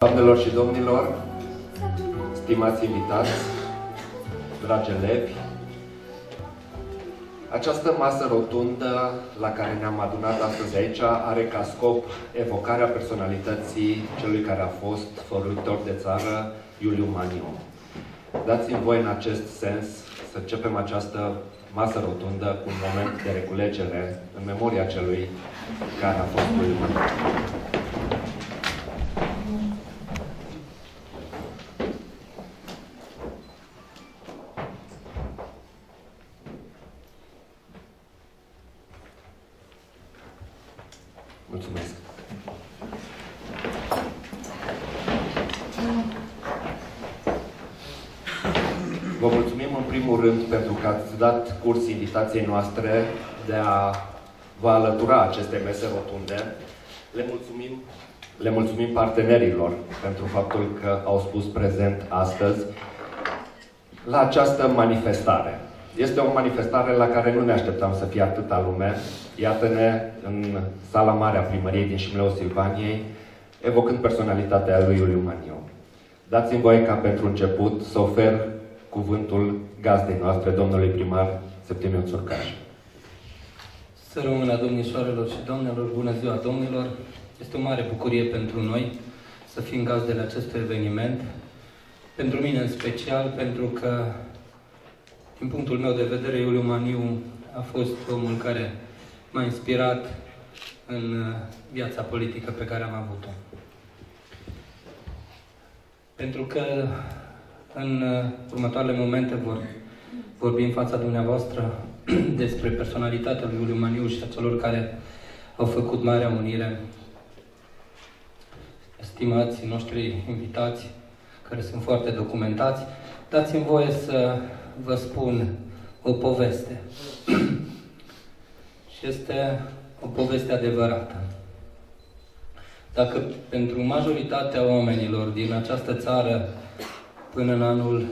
Doamnelor și domnilor, stimați invitați, dragi elevi, această masă rotundă la care ne-am adunat astăzi aici are ca scop evocarea personalității celui care a fost făuritor de țară, Iuliu Maniu. Dați-mi voi în acest sens să începem această masă rotundă cu un moment de reculegere în memoria celui care a fost Iuliu Maniu. Mulțumesc! Vă mulțumim în primul rând pentru că ați dat curs invitației noastre de a vă alătura acestei mese rotunde. Le mulțumim partenerilor pentru faptul că au spus prezent astăzi la această manifestare. Este o manifestare la care nu ne așteptam să fie atâta lume. Iată-ne în sala mare a primăriei din Șimleul Silvaniei, evocând personalitatea lui Iuliu Maniu. Dați-mi voie ca pentru început să ofer cuvântul gazdei noastre, domnului primar Septimiu Țurcaș. Să rămână domnișoarelor și domnilor, bună ziua domnilor! Este o mare bucurie pentru noi să fim gazdele acestui eveniment. Pentru mine în special, pentru că, din punctul meu de vedere, Iuliu Maniu a fost omul care m-a inspirat în viața politică pe care am avut-o. Pentru că în următoarele momente vorbi în fața dumneavoastră despre personalitatea lui Iuliu Maniu și a celor care au făcut Marea Unire. Stimații noștri invitați, care sunt foarte documentați, dați-mi voie să vă spun o poveste. Și este o poveste adevărată. Dacă pentru majoritatea oamenilor din această țară, până în anul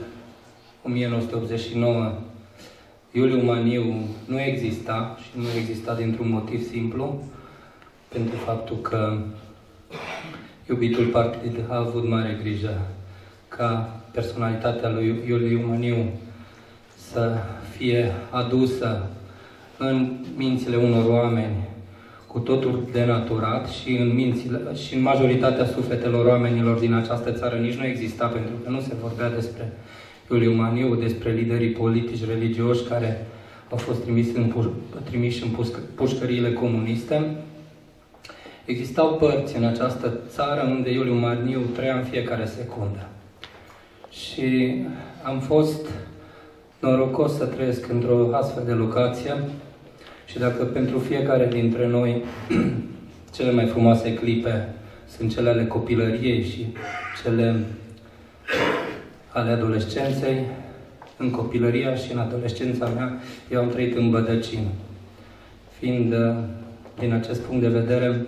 1989, Iuliu Maniu nu exista, și nu exista dintr-un motiv simplu, pentru faptul că iubitul partid a avut mare grijă ca personalitatea lui Iuliu Maniu să fie adusă în mințile unor oameni cu totul denaturat și în majoritatea sufletelor oamenilor din această țară nici nu exista, pentru că nu se vorbea despre Iuliu Maniu, despre liderii politici religioși care au fost trimiși în pușcăriile comuniste. Existau părți în această țară unde Iuliu Maniu trăia în fiecare secundă. Și am fost norocos să trăiesc într-o astfel de locație și dacă pentru fiecare dintre noi cele mai frumoase clipe sunt cele ale copilăriei și cele ale adolescenței, în copilăria și în adolescența mea eu am trăit în Bădăcin, fiind din acest punct de vedere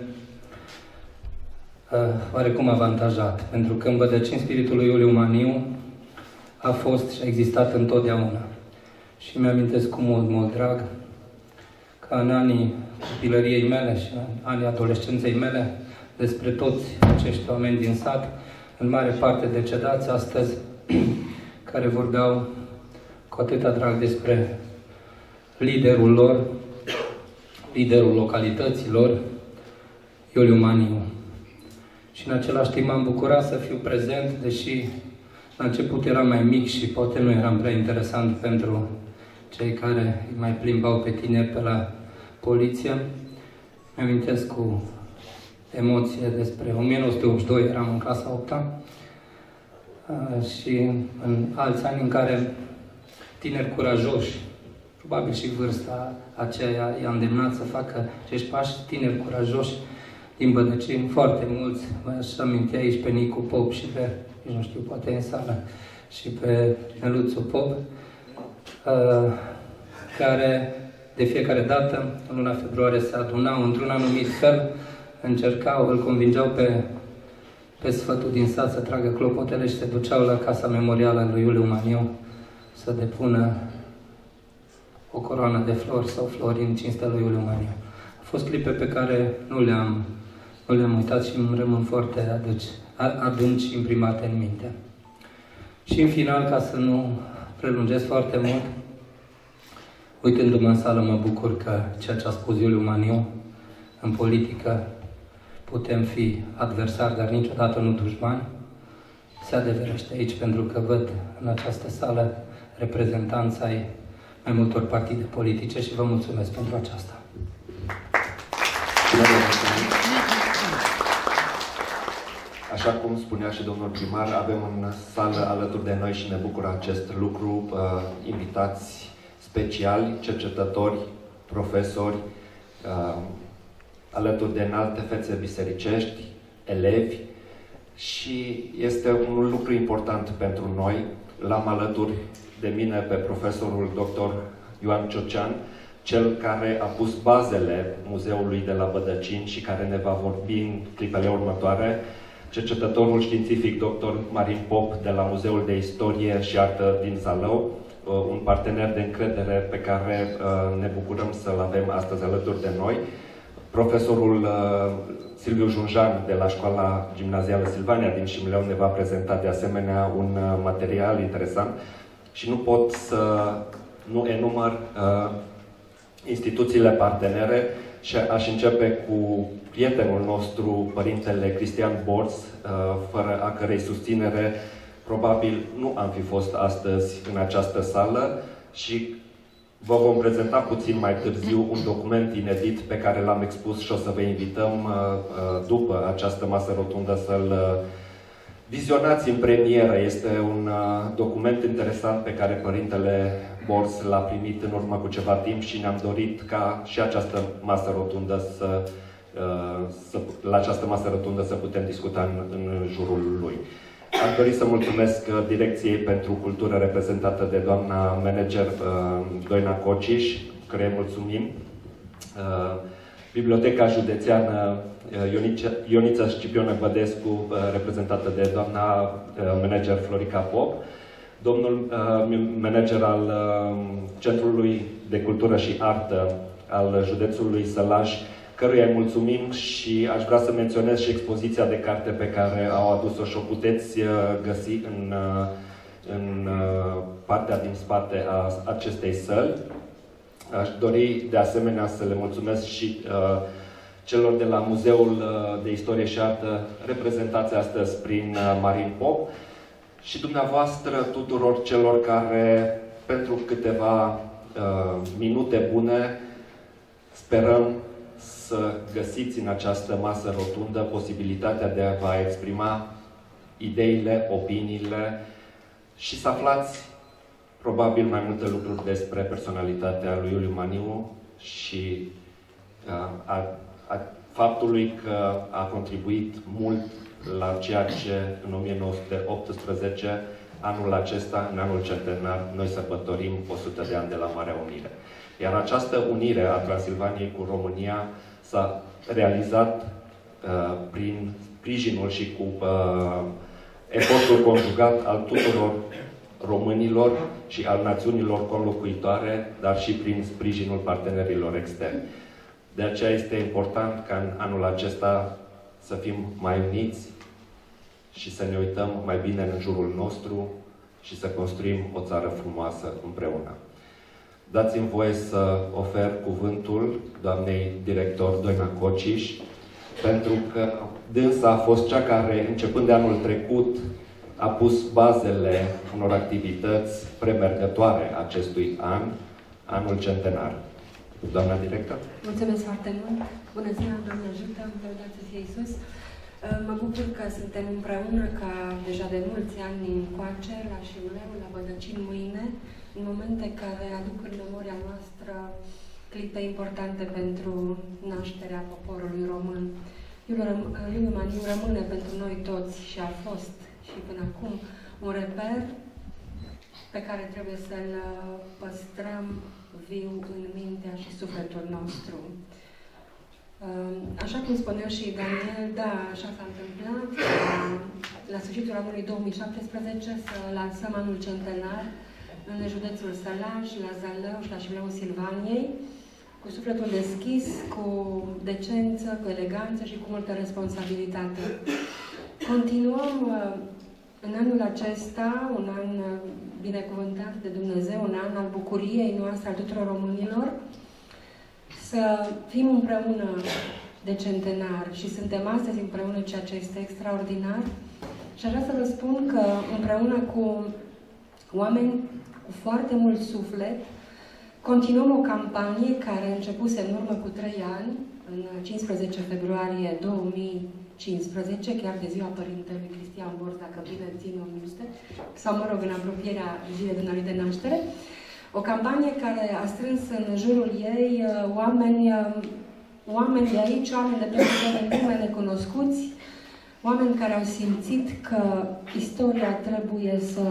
oarecum avantajat, pentru că în Bădăcin spiritul lui Iuliu Maniu a fost și a existat întotdeauna. Și mi-amintesc cu mult drag ca în anii copilăriei mele și în anii adolescenței mele, despre toți acești oameni din sat, în mare parte decedați astăzi, care vorbeau cu atâta drag despre liderul lor, liderul localităților, Iuliu Maniu. Și în același timp m-am bucurat să fiu prezent, deși la început eram mai mic și poate nu eram prea interesant pentru cei care îi mai plimbau pe tineri pe la poliție. Mi-amintesc cu emoție despre 1982, eram în clasa 8-a, și în alți ani în care tineri curajoși, probabil și vârsta aceea i-a îndemnat să facă acești pași, tineri curajoși din Bădăcin, foarte mulți, m-aș aminti aici pe Nicu Pop și pe, nu știu, poate în sală, și pe Neluțu Pop, care de fiecare dată, în luna februarie, se adunau într-un anumit fel, încercau, îl convingeau pe sfătul din sat să tragă clopotele și se duceau la casa memorială lui Iuliu Maniu să depună o coroană de flori sau flori în cinstea lui Iuliu Maniu. Au fost clipe pe care nu le-am uitat și îmi rămân foarte adânci imprimate în minte. Și în final, ca să nu prelungesc foarte mult, uitându-mă în sală, mă bucur că ceea ce a spus Iuliu Maniu, în politică putem fi adversari, dar niciodată nu dușmani, se adeverește aici, pentru că văd în această sală reprezentanța ai mai multor partide politice și vă mulțumesc pentru aceasta. Așa cum spunea și domnul primar, avem în sală alături de noi și ne bucură acest lucru invitați speciali, cercetători, profesori, alături de înalte fețe bisericești, elevi, și este un lucru important pentru noi. L-am alături de mine pe profesorul dr. Ioan Ciocean, cel care a pus bazele muzeului de la Bădăcini și care ne va vorbi în clipele următoare, cercetătorul științific dr. Marin Pop de la Muzeul de Istorie și Artă din Zalău, un partener de încredere pe care ne bucurăm să-l avem astăzi alături de noi. Profesorul Silviu Junjan de la Școala Gimnazială Silvania din Șimleu ne va prezenta de asemenea un material interesant și nu pot să nu enumăr instituțiile partenere și aș începe cu prietenul nostru, Părintele Cristian Borț, fără a cărei susținere probabil nu am fi fost astăzi în această sală, și vă vom prezenta puțin mai târziu un document inedit pe care l-am expus și o să vă invităm după această masă rotundă să-l vizionați în premieră. Este un document interesant pe care Părintele Borț l-a primit în urmă cu ceva timp și ne-am dorit ca și această masă rotundă la această masă rotundă să putem discuta în jurul lui. Aș dori să mulțumesc Direcției pentru Cultură reprezentată de doamna manager Doina Cociș, care mulțumim. Biblioteca Județeană Ionița Scipionă Bădescu, reprezentată de doamna manager Florica Pop, domnul manager al Centrului de Cultură și Artă al județului Sălaj, căruia îi mulțumim, și aș vrea să menționez și expoziția de carte pe care au adus-o și o puteți găsi în partea din spate a acestei săli. Aș dori de asemenea să le mulțumesc și celor de la Muzeul de Istorie și Artă, reprezentați astăzi prin Marin Pop, și dumneavoastră tuturor celor care pentru câteva minute bune sperăm să găsiți în această masă rotundă posibilitatea de a vă exprima ideile, opiniile și să aflați probabil mai multe lucruri despre personalitatea lui Iuliu Maniu și faptului că a contribuit mult la ceea ce în 1918, anul acesta, în anul centenar, noi sărbătorim 100 de ani de la Marea Unire. Iar această unire a Transilvaniei cu România s-a realizat prin sprijinul și cu efortul conjugat al tuturor românilor și al națiunilor conlocuitoare, dar și prin sprijinul partenerilor externi. De aceea este important ca în anul acesta să fim mai uniți și să ne uităm mai bine în jurul nostru și să construim o țară frumoasă împreună. Dați-mi voie să ofer cuvântul doamnei director Doina Cociș, pentru că dânsa a fost cea care, începând de anul trecut, a pus bazele unor activități premergătoare acestui an, anul centenar. Doamna director? Mulțumesc foarte mult! Bună ziua, Doamne ajută! Lăudați să fie Iisus! Mă bucur că suntem împreună ca deja de mulți ani încoace, la Șimleu, la Bădăcini mâine, în momente care aduc în memoria noastră clipe importante pentru nașterea poporului român. Iuliu Maniu rămâne pentru noi toți și a fost și până acum un reper pe care trebuie să-l păstrăm viu în mintea și sufletul nostru. Așa cum spunea și Daniel, da, așa s-a întâmplat la sfârșitul anului 2017 să lansăm anul centenar în județul Sălaj, la Zalău și la Șimleu Silvaniei, cu sufletul deschis, cu decență, cu eleganță și cu multă responsabilitate. Continuăm în anul acesta, un an binecuvântat de Dumnezeu, un an al bucuriei noastre, al tuturor românilor, să fim împreună de centenar și suntem astăzi împreună, ceea ce este extraordinar. Și aș vrea să vă spun că împreună cu oameni cu foarte mult suflet, continuăm o campanie care a începuse în urmă cu 3 ani, în 15 februarie 2015, chiar de ziua Părintelui Cristian Borz, dacă bine țin o minte, sau mă rog, în apropierea zilei dumnealui de naștere. O campanie care a strâns în jurul ei oameni de aici, oameni de peste tot în lume necunoscuți, oameni care au simțit că istoria trebuie să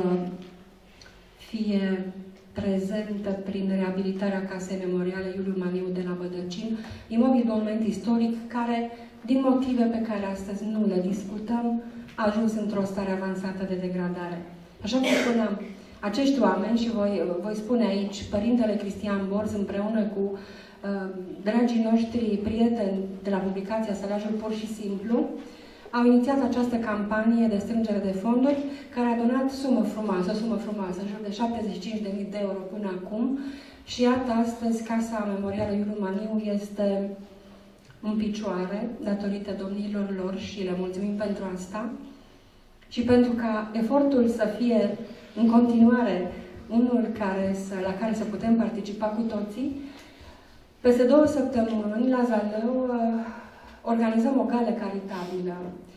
fie prezentă prin reabilitarea Casei Memoriale Iuliu Maniu de la Bădăcin, imobil monument istoric care, din motive pe care astăzi nu le discutăm, a ajuns într-o stare avansată de degradare. Așa cum spuneam, acești oameni, și voi spune aici, Părintele Cristian Borz împreună cu dragii noștri prieteni de la publicația Sălajul Pur și Simplu, au inițiat această campanie de strângere de fonduri, care a donat o sumă frumoasă, în jur de 75.000 de euro până acum. Și iată, astăzi, Casa Memorială Iuliu Maniu este în picioare, datorită domnilor lor și le mulțumim pentru asta. Și pentru ca efortul să fie în continuare unul la care să putem participa cu toții, peste 2 săptămâni, la Zalău, organizăm o gală caritabilă.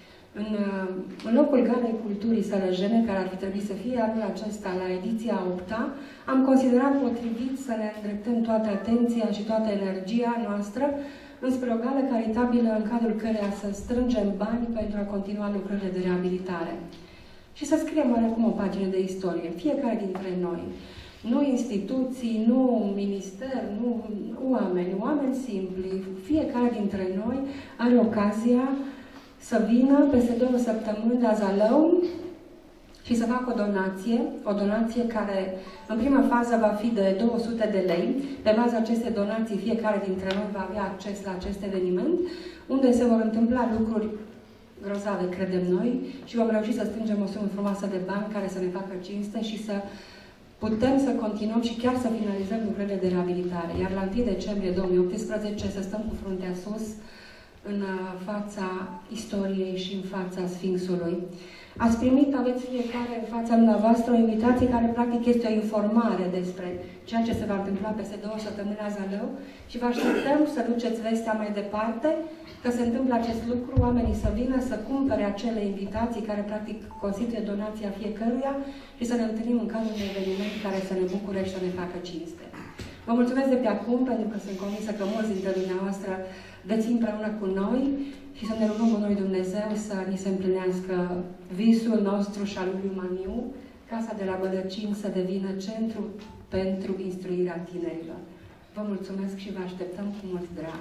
În locul Galei Culturii Sălăjene, care ar fi trebuit să fie anul acesta la ediția 8-a, am considerat potrivit să ne îndreptăm toată atenția și toată energia noastră înspre o gală caritabilă în cadrul căreia să strângem bani pentru a continua lucrările de reabilitare. Și să scriem oarecum o pagină de istorie, fiecare dintre noi. Nu instituții, nu minister, nu oameni simpli. Fiecare dintre noi are ocazia să vină peste 2 săptămâni la Zalău și să facă o donație care în prima fază va fi de 200 de lei. Pe baza acestei donații, fiecare dintre noi va avea acces la acest eveniment, unde se vor întâmpla lucruri grozave, credem noi, și vom reuși să strângem o sumă frumoasă de bani care să ne facă cinste și să putem să continuăm și chiar să finalizăm lucrările de reabilitare. Iar la 1 decembrie 2018 să stăm cu fruntea sus în fața istoriei și în fața Sfinxului. Ați primit, aveți fiecare în fața dumneavoastră o invitație care practic este o informare despre ceea ce se va întâmpla peste 2 săptămâni la Zalău și vă așteptăm să duceți vestea mai departe, că se întâmplă acest lucru, oamenii să vină, să cumpere acele invitații care practic constituie donația fiecăruia și să ne întâlnim în cadrul unui eveniment care să ne bucure și să ne facă cinste. Vă mulțumesc de pe acum, pentru că sunt convinsă că mulți dintre dumneavoastră dețin împreună cu noi și să ne rugăm Bunului Dumnezeu să ni se împlinească visul nostru și al lui Maniu, Casa de la Bădăcin să devină centru pentru instruirea tinerilor. Vă mulțumesc și vă așteptăm cu mult drag.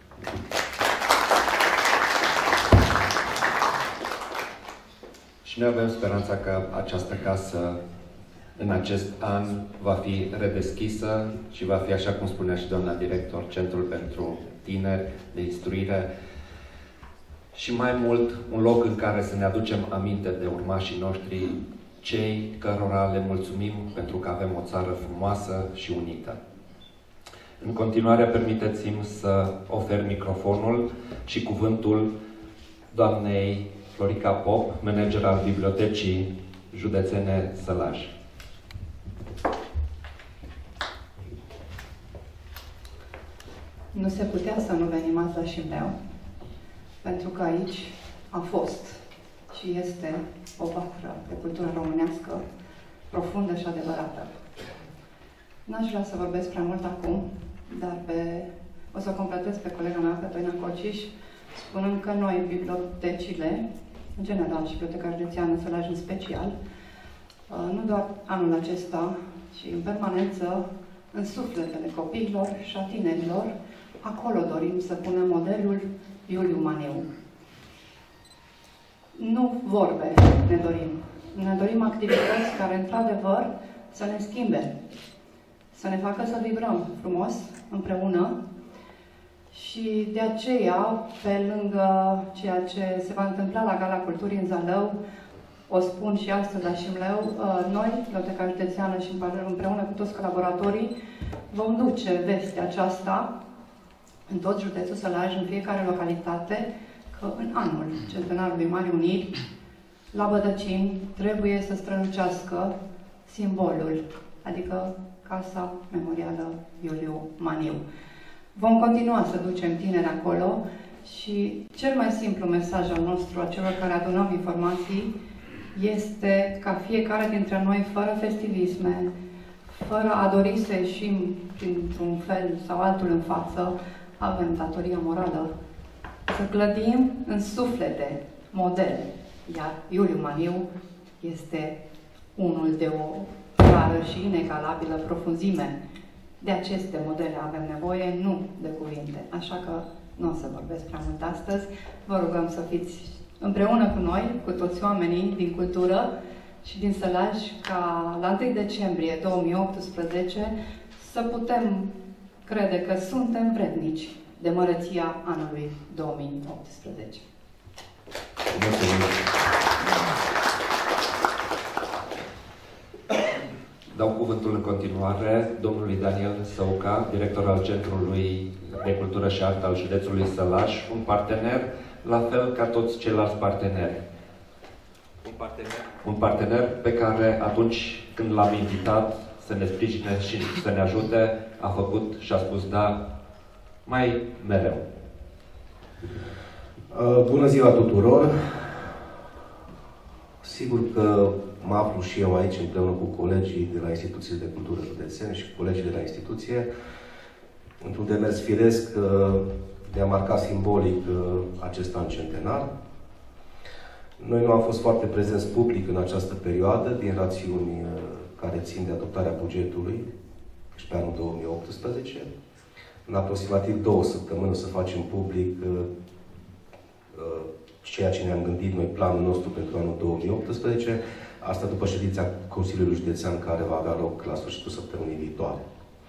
Și noi avem speranța că această casă în acest an va fi redeschisă și va fi, așa cum spunea și doamna director, centrul pentru tineri, de instruire și mai mult un loc în care să ne aducem aminte de urmașii noștri, cei cărora le mulțumim pentru că avem o țară frumoasă și unită. În continuare, permiteți-mi să ofer microfonul și cuvântul doamnei Florica Pop, manager al Bibliotecii Județene Sălaj. Nu se putea să nu venim azi la Șimleu, pentru că aici a fost și este o vatră de cultură românească profundă și adevărată. N-aș vrea să vorbesc prea mult acum, dar o să completez pe colega mea, Cătălina Cociș, spunând că noi, bibliotecile, în general și Biblioteca Județeană Sălaj în special, nu doar anul acesta, ci în permanență, în sufletele copiilor și a tinerilor, acolo dorim să punem modelul Iuliu Maniu. Nu vorbe ne dorim. Ne dorim activități care, într-adevăr, să ne schimbe, să ne facă să vibrăm frumos, împreună Și de aceea, pe lângă ceea ce se va întâmpla la Gala Culturii în Zalău, o spun și astăzi la Șimleu, noi, Biblioteca Județeană și împreună cu toți colaboratorii, vom duce vestea aceasta în tot județul Sălaj, în fiecare localitate, că în anul centenarului Marii Uniri, la Bădăcini trebuie să strălucească simbolul, adică Casa Memorială Iuliu Maniu. Vom continua să ducem tineri acolo și cel mai simplu mesaj al nostru, a celor care adunăm informații, este ca fiecare dintre noi, fără festivisme, fără a dori să ieșim printr-un fel sau altul în față, avem datoria morală să clădim în suflete modele. Iar Iuliu Maniu este unul de o rară și inegalabilă profunzime. De aceste modele avem nevoie, nu de cuvinte. Așa că nu o să vorbesc prea mult astăzi. Vă rugăm să fiți împreună cu noi, cu toți oamenii din cultură și din Sălaj, ca la 1 decembrie 2018 să putem crede că suntem vrednici de măreția anului 2018. Dau cuvântul în continuare domnului Daniel Săuca, director al Centrului de Cultură și Artă al județului Sălaj, un partener, la fel ca toți ceilalți parteneri. Un partener pe care atunci când l-am invitat să ne sprijine și să ne ajute, a făcut și a spus da mai mereu. Bună ziua tuturor! Sigur că mă aflu și eu aici împreună cu colegii de la Instituțiile de Cultură Județene și cu colegii de la instituție într-un demers firesc de a marca simbolic acest an centenar. Noi nu am fost foarte prezenți public în această perioadă din rațiuni care țin de adoptarea bugetului și pe anul 2018. În aproximativ 2 săptămâni o să facem public ceea ce ne-am gândit noi, planul nostru pentru anul 2018, asta după ședința Consiliului Județean care va avea loc la sfârșitul săptămânii viitoare.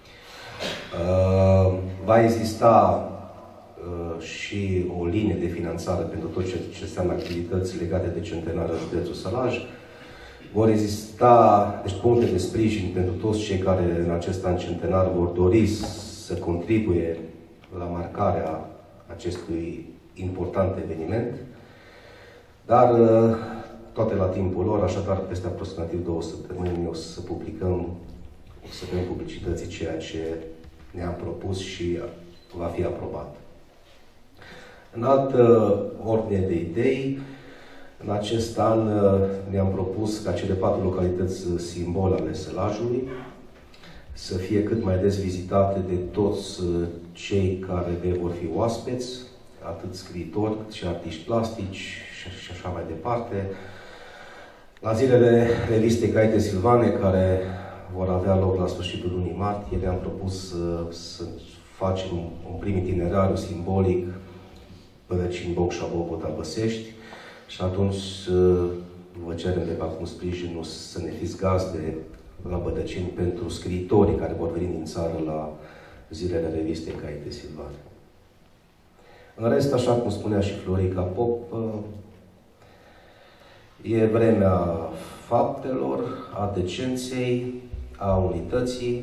Va exista și o linie de finanțare pentru tot ce înseamnă activități legate de centenarul județul Sălaj. Vor exista deci, puncte de sprijin pentru toți cei care în acest an centenar vor dori să contribuie la marcarea acestui important eveniment, dar toate la timpul lor, așadar peste aproximativ 2 săptămâni o să publicăm, o să dăm publicității ceea ce ne-am propus și va fi aprobat. În altă ordine de idei, în acest an ne-am propus ca cele 4 localități simbol ale Sălajului să fie cât mai des vizitate de toți cei care vor fi oaspeți, atât scriitori cât și artiști plastici și așa mai departe. La zilele revistei Caite Silvane, care vor avea loc la sfârșitul lunii martie, ne-am propus să facem un prim itinerariu simbolic Bădăcini, Bocșa, Bobota, Băsești și atunci vă cerem de acum sprijinul să ne fiți gazde la Bădăcini pentru scriitorii care vor veni din țară la zilele revistei Caite Silvane. În rest, așa cum spunea și Florica Pop, e vremea faptelor, a decenței, a unității,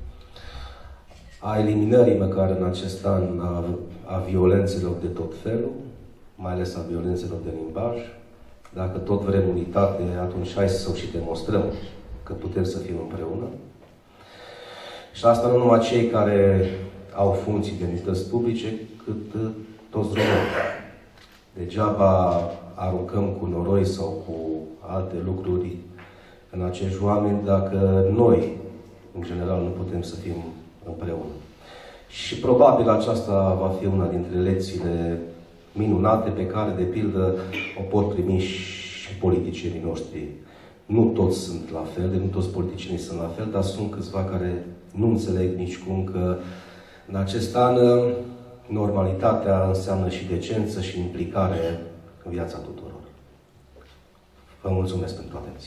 a eliminării măcar în acest an a violențelor de tot felul, mai ales a violențelor de limbaj. Dacă tot vrem unitate, atunci hai să o și demonstrăm că putem să fim împreună. Și asta nu numai cei care au funcții de unități publice, cât toți românii. Degeaba aruncăm cu noroi sau cu alte lucruri în acești oameni dacă noi, în general, nu putem să fim împreună. Și probabil aceasta va fi una dintre lecțiile minunate pe care, de pildă, o pot primi și politicienii noștri. Nu toți sunt la fel, nu toți politicienii sunt la fel, dar sunt câțiva care nu înțeleg nicicum că în acest an normalitatea înseamnă și decență și implicare în viața tuturor. Vă mulțumesc pentru atenție.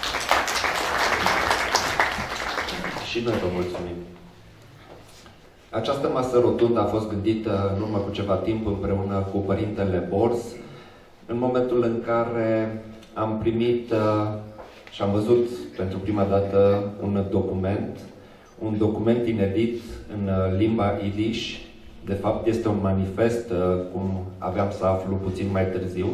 Și noi vă mulțumim. Această masă rotundă a fost gândită în urmă cu ceva timp împreună cu Părintele Bors, în momentul în care am primit și am văzut pentru prima dată un document inedit în limba Yiddish. De fapt, este un manifest, cum aveam să aflu puțin mai târziu.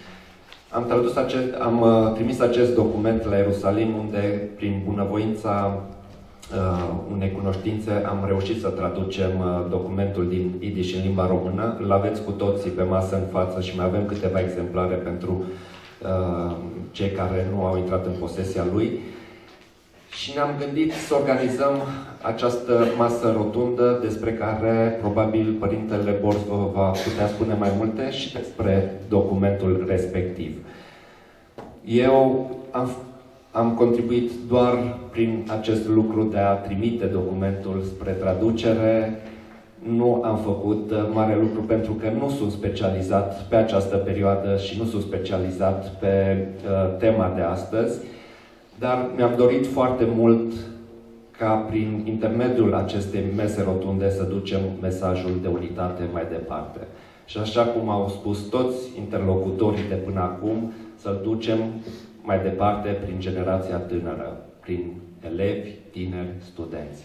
Am trimis acest document la Ierusalim, unde, prin bunăvoința unei cunoștințe, am reușit să traducem documentul din Yiddish în limba română. Îl aveți cu toții pe masă în față și mai avem câteva exemplare pentru cei care nu au intrat în posesia lui. Și ne-am gândit să organizăm această masă rotundă, despre care probabil Părintele Bors vă va putea spune mai multe, și despre documentul respectiv. Eu am contribuit doar prin acest lucru de a trimite documentul spre traducere. Nu am făcut mare lucru pentru că nu sunt specializat pe această perioadă și nu sunt specializat pe tema de astăzi, dar mi-am dorit foarte mult ca prin intermediul acestei mese rotunde să ducem mesajul de unitate mai departe. Și așa cum au spus toți interlocutorii de până acum, să-l ducem mai departe prin generația tânără, prin elevi, tineri, studenți.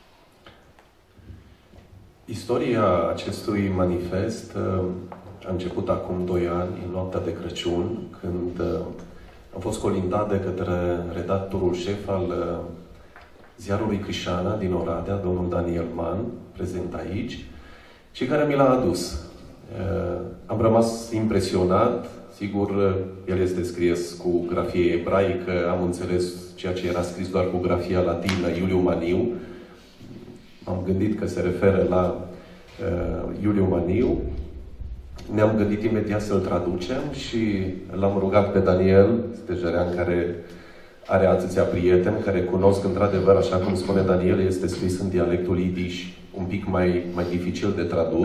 Istoria acestui manifest a început acum 2 ani, în noaptea de Crăciun, când am fost colindat de către redactorul șef al ziarului Crișana din Oradea, domnul Daniel Mann, prezent aici, și care mi l-a adus. Am rămas impresionat. Sigur, el este scris cu grafie ebraică, am înțeles ceea ce era scris doar cu grafia latină, Iuliu Maniu. Am gândit că se referă la Iuliu Maniu. Ne-am gândit imediat să-l traducem și l-am rugat pe Daniel Stejerean, care are atâția prieteni, care cunosc într-adevăr, așa cum spune Daniel, este scris în dialectul Yiddish, un pic mai dificil de tradus.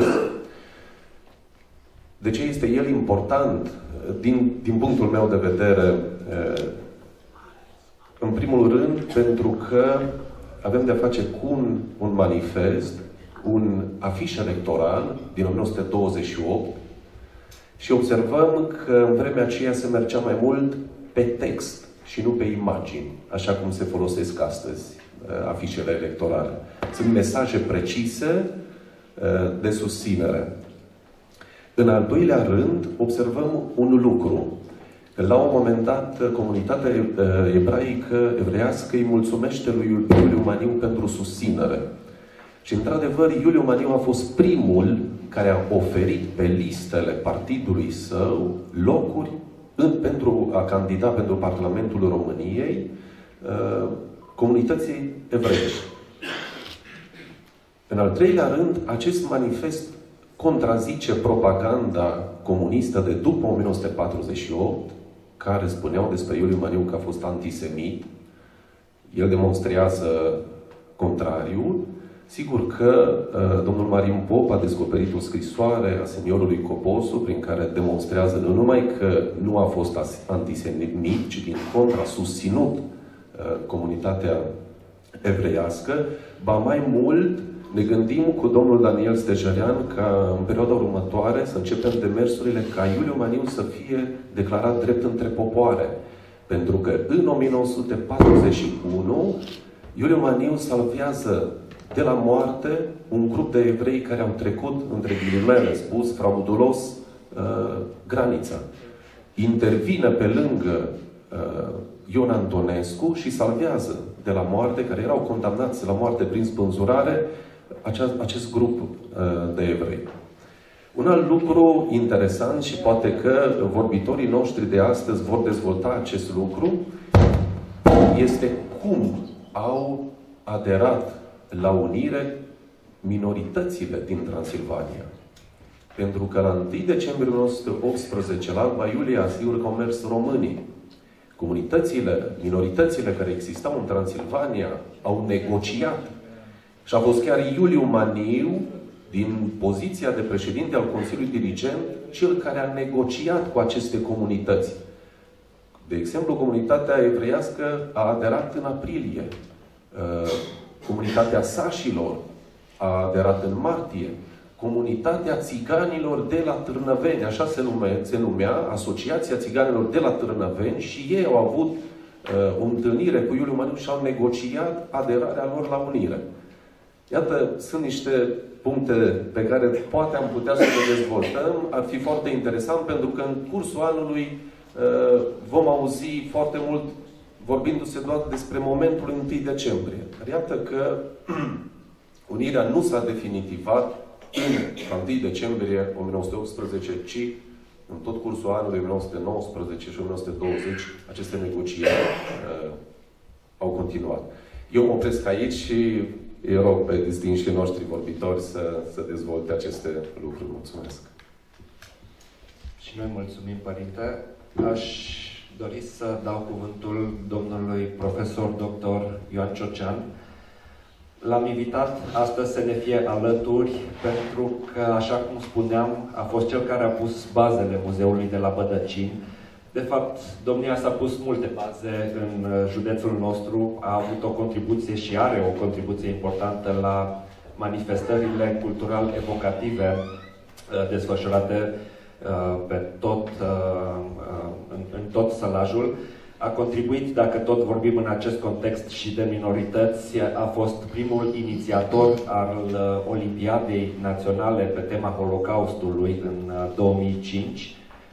De ce este el important? Din punctul meu de vedere, în primul rând, pentru că avem de-a face cu un manifest, un afiș electoral din 1928 și observăm că în vremea aceea se mergea mai mult pe text și nu pe imagini, așa cum se folosesc astăzi afișele electorale. Sunt mesaje precise de susținere. În al doilea rând, observăm un lucru. La un moment dat, comunitatea ebraică, evreiască, îi mulțumește lui Iuliu Maniu pentru susținere. Și, într-adevăr, Iuliu Maniu a fost primul care a oferit pe listele partidului său locuri pentru a candida pentru Parlamentul României comunității evreiești. În al treilea rând, acest manifest contrazice propaganda comunistă de după 1948, care spuneau despre Iuliu Maniu că a fost antisemit. El demonstrează contrariul. Sigur că domnul Marin Pop a descoperit o scrisoare a seniorului Coposu, prin care demonstrează nu numai că nu a fost antisemit, ci din contră a susținut comunitatea evreiască, ba mai mult, ne gândim cu domnul Daniel Stejerean ca în perioada următoare să începem demersurile ca Iuliu Maniu să fie declarat drept între popoare. Pentru că în 1941 Iuliu Maniu salvează de la moarte un grup de evrei care au trecut, între ghilimele spus, fraudulos, granița. Intervine pe lângă Ion Antonescu și salvează de la moarte, care erau condamnați la moarte prin spânzurare, acest grup de evrei. Un alt lucru interesant, și poate că vorbitorii noștri de astăzi vor dezvolta acest lucru, este cum au aderat la unire minoritățile din Transilvania. Pentru că la 1 decembrie 1918, la Alba Iulia, asigur că au mers românii. Minoritățile care existau în Transilvania au negociat. Și a fost chiar Iuliu Maniu, din poziția de președinte al Consiliului Dirigent, cel care a negociat cu aceste comunități. De exemplu, comunitatea evreiască a aderat în aprilie. Comunitatea sașilor a aderat în martie. Comunitatea Țiganilor de la Târnăveni, așa se numea, Asociația Țiganilor de la Târnăveni, și ei au avut o întâlnire cu Iuliu Maniu și au negociat aderarea lor la Unire. Iată, sunt niște puncte pe care poate am putea să le dezvoltăm. Ar fi foarte interesant, pentru că în cursul anului vom auzi foarte mult vorbindu-se doar despre momentul 1 decembrie. Dar iată că Unirea nu s-a definitivat în 1 decembrie 1918, ci în tot cursul anului 1919 și 1920 aceste negocieri au continuat. Eu mă opresc aici și îi rog pe distinșii noștri vorbitori să dezvolte aceste lucruri. Mulțumesc! Și noi mulțumim, Părinte. Aș dori să dau cuvântul domnului profesor dr. Ioan Ciocean. L-am invitat astăzi să ne fie alături pentru că, așa cum spuneam, a fost cel care a pus bazele muzeului de la Bădăcini. De fapt, domnia s-a pus multe baze în județul nostru, a avut o contribuție și are o contribuție importantă la manifestările cultural-evocative desfășurate în tot Sălajul. A contribuit, dacă tot vorbim în acest context și de minorități, a fost primul inițiator al Olimpiadei Naționale pe tema Holocaustului în 2005.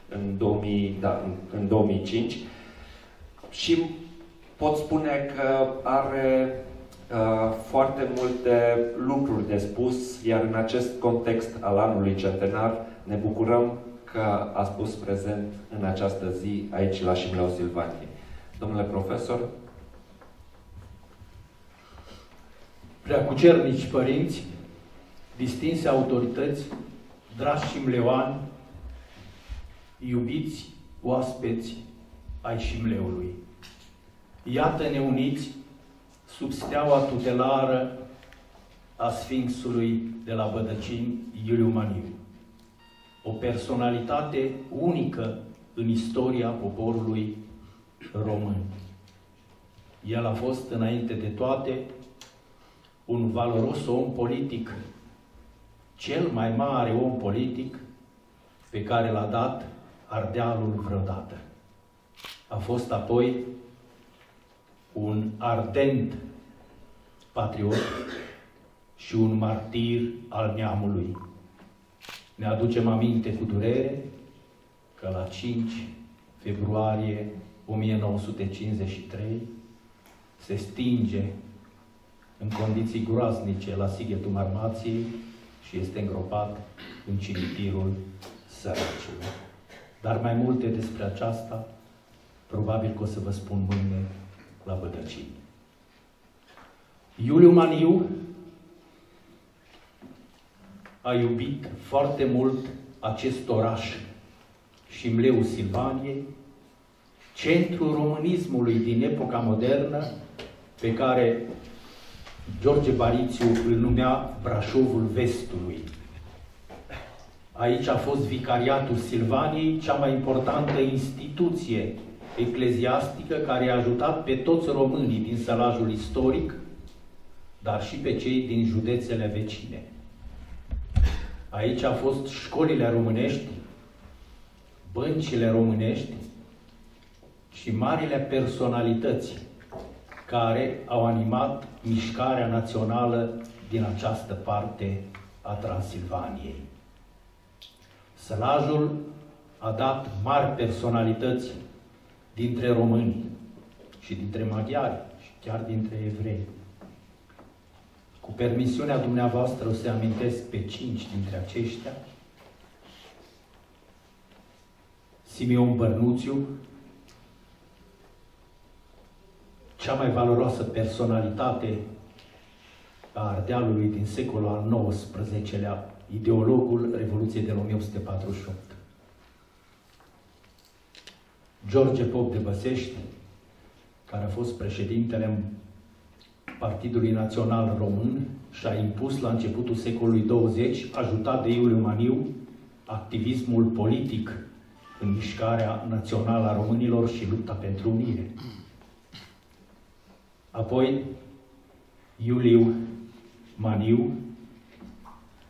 În 2005. Și pot spune că are foarte multe lucruri de spus, iar în acest context al anului centenar ne bucurăm că a spus prezent în această zi aici la Șimleul Silvaniei. Domnule profesor. Preacucernici părinți, distinse autorități, dragi șimleoani, iubiți oaspeți ai Șimleului. Iată-ne uniți sub steaua tutelară a Sfinxului de la Bădăcini, Iuliu Maniu. O personalitate unică în istoria poporului român. El a fost, înainte de toate, un valoros om politic, cel mai mare om politic pe care l-a dat Ardealul vreodată. A fost apoi un ardent patriot și un martir al neamului. Ne aducem aminte cu durere că la 5 februarie 1953 se stinge în condiții groaznice la Sighetul Marmației și este îngropat în cimitirul Săracilor. Dar mai multe despre aceasta probabil că o să vă spun mâine la Bădăcini. Iuliu Maniu a iubit foarte mult acest oraș, Șimleul Silvaniei, centrul românismului din epoca modernă, pe care George Barițiu îl numea Brașovul Vestului. Aici a fost Vicariatul Silvaniei, cea mai importantă instituție ecleziastică care a ajutat pe toți românii din Sălajul istoric, dar și pe cei din județele vecine. Aici au fost școlile românești, băncile românești și marile personalități care au animat mișcarea națională din această parte a Transilvaniei. Sălajul a dat mari personalități dintre români și dintre maghiari și chiar dintre evrei. Cu permisiunea dumneavoastră o să amintesc pe 5 dintre aceștia. Simeon Bărnuțiu, cea mai valoroasă personalitate a Ardealului din secolul al XIX-lea, ideologul Revoluției de 1848. George Pop de Băsești, care a fost președintele Partidului Național Român și a impus la începutul secolului 20, ajutat de Iuliu Maniu, activismul politic în mișcarea națională a românilor și lupta pentru unire. Apoi, Iuliu Maniu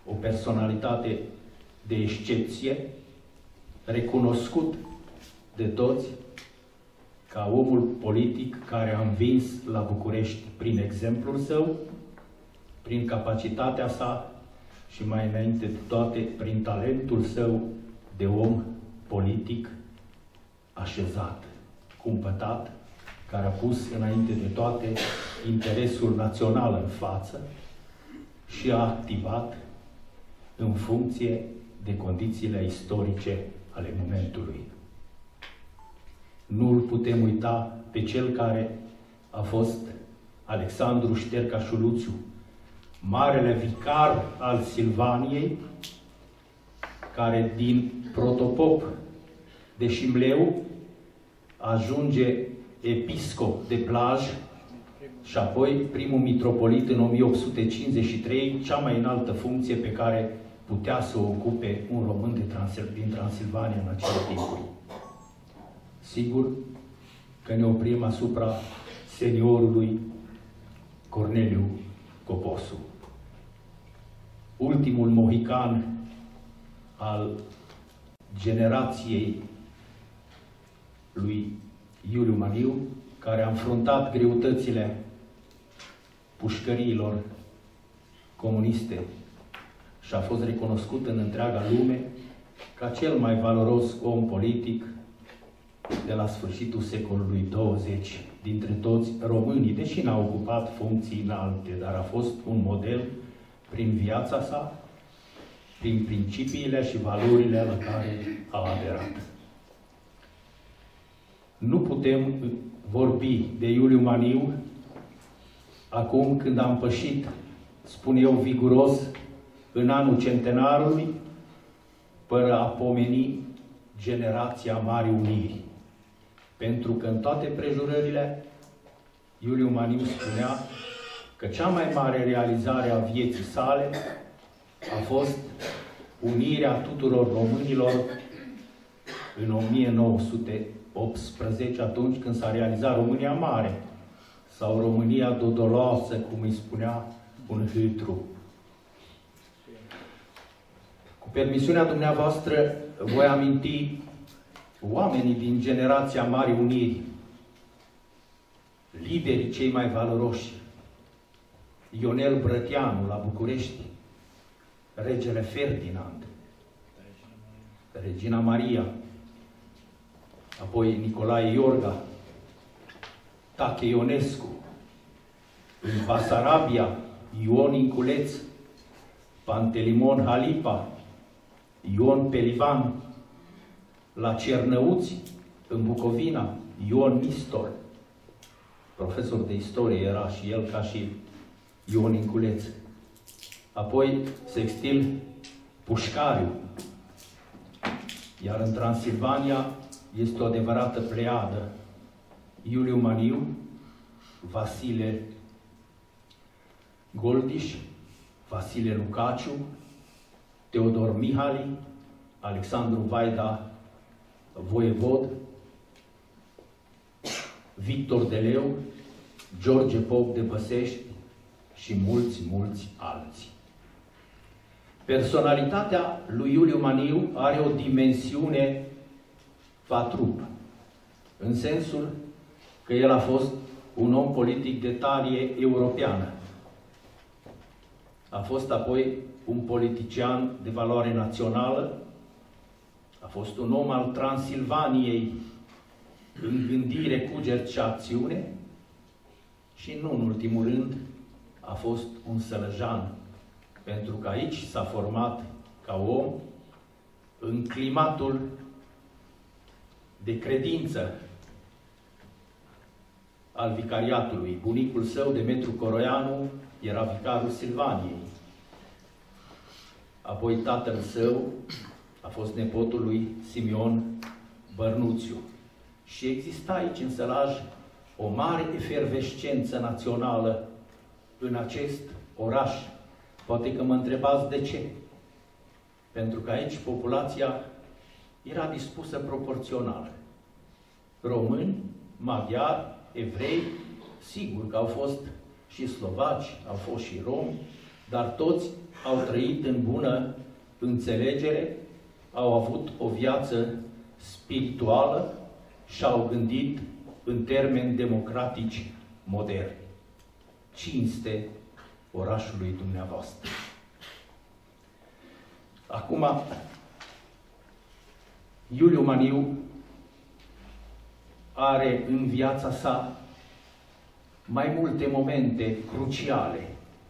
o personalitate de excepție, recunoscut de toți ca omul politic care a învins la București prin exemplul său, prin capacitatea sa și mai înainte de toate prin talentul său de om politic așezat, cumpătat, care a pus înainte de toate interesul național în față și a activat în funcție de condițiile istorice ale momentului. Nu îl putem uita pe cel care a fost Alexandru Șterca Șuluțiu, marele vicar al Silvaniei, care din protopop de Șimleu ajunge episcop de Blaj și apoi primul mitropolit în 1853, cea mai înaltă funcție pe care putea să o ocupe un român din Transilvania în acele timpuri. Sigur că ne oprim asupra seniorului Corneliu Coposu, ultimul mohican al generației lui Iuliu Maniu, care a înfruntat greutățile pușcăriilor comuniste și a fost recunoscut în întreaga lume ca cel mai valoros om politic de la sfârșitul secolului 20 dintre toți românii, deși n-a ocupat funcții înalte, dar a fost un model prin viața sa, prin principiile și valorile la care a aderat. Nu putem vorbi de Iuliu Maniu acum când am pășit, spun eu viguros, în anul centenarului, fără a pomeni generația Marii Uniri. Pentru că în toate prejurările, Iuliu Maniu spunea că cea mai mare realizare a vieții sale a fost unirea tuturor românilor în 1918, atunci când s-a realizat România Mare, sau România Dodoloasă, cum îi spunea un hâtru. Cu permisiunea dumneavoastră, voi aminti oamenii din generația Marii Uniri, liderii cei mai valoroși, Ionel Brătianu la București, regele Ferdinand, Regina Maria, apoi Nicolae Iorga, Tache Ionescu, în Basarabia, Ion Inculeț, Pantelimon Halipa, Ion Pelivan, la Cernăuți, în Bucovina, Ion Nistor, profesor de istorie era și el ca și Ion Inculeț. Apoi Sextil Pușcariu. Iar în Transilvania este o adevărată pleiadă. Iuliu Maniu, Vasile Goldiș, Vasile Lucaciu, Teodor Mihali, Alexandru Vaida Voievod, Victor Deleu, George Pop de Băsești și mulți, mulți alții. Personalitatea lui Iuliu Maniu are o dimensiune patrup, în sensul că el a fost un om politic de talie europeană. A fost apoi un politician de valoare națională, a fost un om al Transilvaniei în gândire, cuget și acțiune și, nu în ultimul rând, a fost un sălăjan, pentru că aici s-a format ca om în climatul de credință al vicariatului. Bunicul său, Demetru Coroianu, era vicarul Silvaniei. Apoi tatăl său a fost nepotul lui Simeon Bărnuțiu. Și exista aici în Sălaj o mare efervescență națională în acest oraș. Poate că mă întrebați de ce. Pentru că aici populația era dispusă proporțional. Români, maghiari, evrei, sigur că au fost și slovaci, au fost și romi, dar toți au trăit în bună înțelegere, au avut o viață spirituală și au gândit în termeni democratici moderni. Cinste orașului dumneavoastră. Acum, Iuliu Maniu are în viața sa mai multe momente cruciale.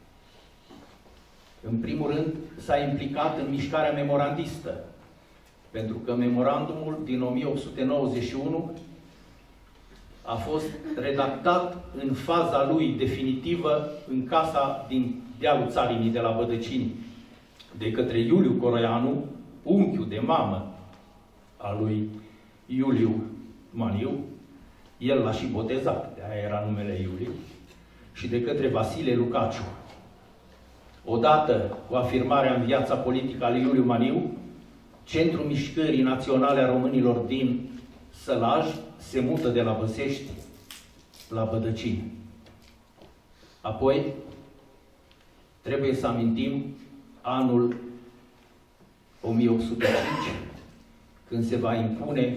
În primul rând, s-a implicat în mișcarea memorandistă, pentru că memorandumul din 1891 a fost redactat în faza lui definitivă în casa din dealul Țarinii de la Bădăcini de către Iuliu Coroianu, unchiul de mamă al lui Iuliu Maniu, el l-a și botezat, de-aia era numele Iuliu, și de către Vasile Lucaciu. Odată cu afirmarea în viața politică a lui Iuliu Maniu, Centrul Mișcării Naționale a Românilor din Sălaj se mută de la Băsești la Bădăcini. Apoi, trebuie să amintim anul 1805, când se va impune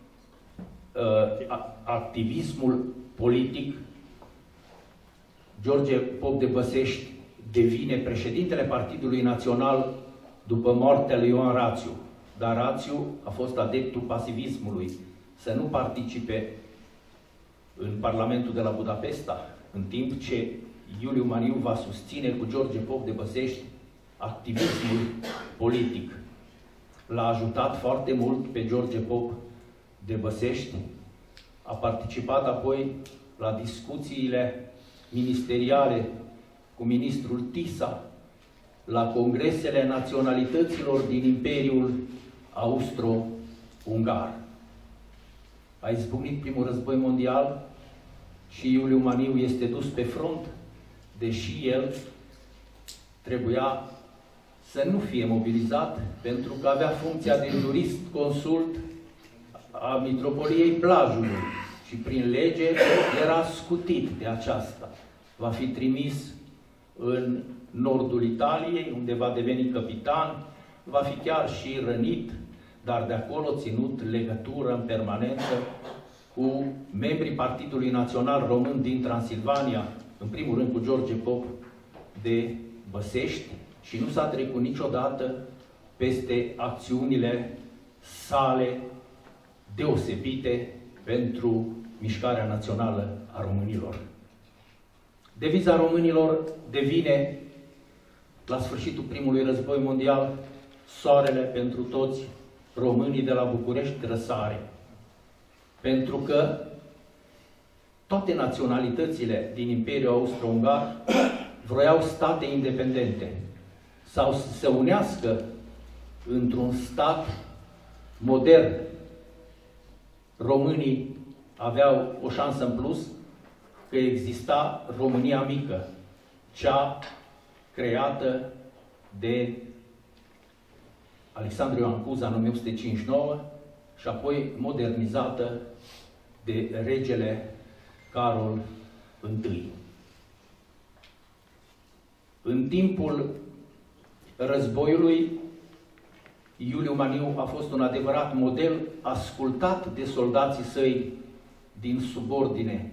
activismul politic. George Pop de Băsești devine președintele Partidului Național după moartea lui Ioan Rațiu. Dar Rațiu a fost adeptul pasivismului, să nu participe în Parlamentul de la Budapesta, în timp ce Iuliu Maniu va susține cu George Pop de Băsești activismul politic. L-a ajutat foarte mult pe George Pop de Băsești, a participat apoi la discuțiile ministeriale cu ministrul Tisa, la congresele naționalităților din Imperiul Austro-Ungar. A izbucnit primul război mondial și Iuliu Maniu este dus pe front, deși el trebuia să nu fie mobilizat, pentru că avea funcția de jurist consult a Mitropoliei Blajului și prin lege era scutit de aceasta. Va fi trimis în nordul Italiei, unde va deveni capitan, va fi chiar și rănit, dar de acolo ținut legătură în permanență cu membrii Partidului Național Român din Transilvania, în primul rând cu George Pop de Băsești, și nu s-a trecut niciodată peste acțiunile sale deosebite pentru mișcarea națională a românilor. Deviza românilor devine, la sfârșitul primului război mondial, soarele pentru toți românii de la București răsare. Pentru că toate naționalitățile din Imperiul Austro-Ungar vroiau state independente sau să se unească într-un stat modern. Românii aveau o șansă în plus, că exista România mică, cea creată de Alexandru Ioan Cuza în 1859 și apoi modernizată de regele Carol I. În timpul războiului, Iuliu Maniu a fost un adevărat model, ascultat de soldații săi din subordine.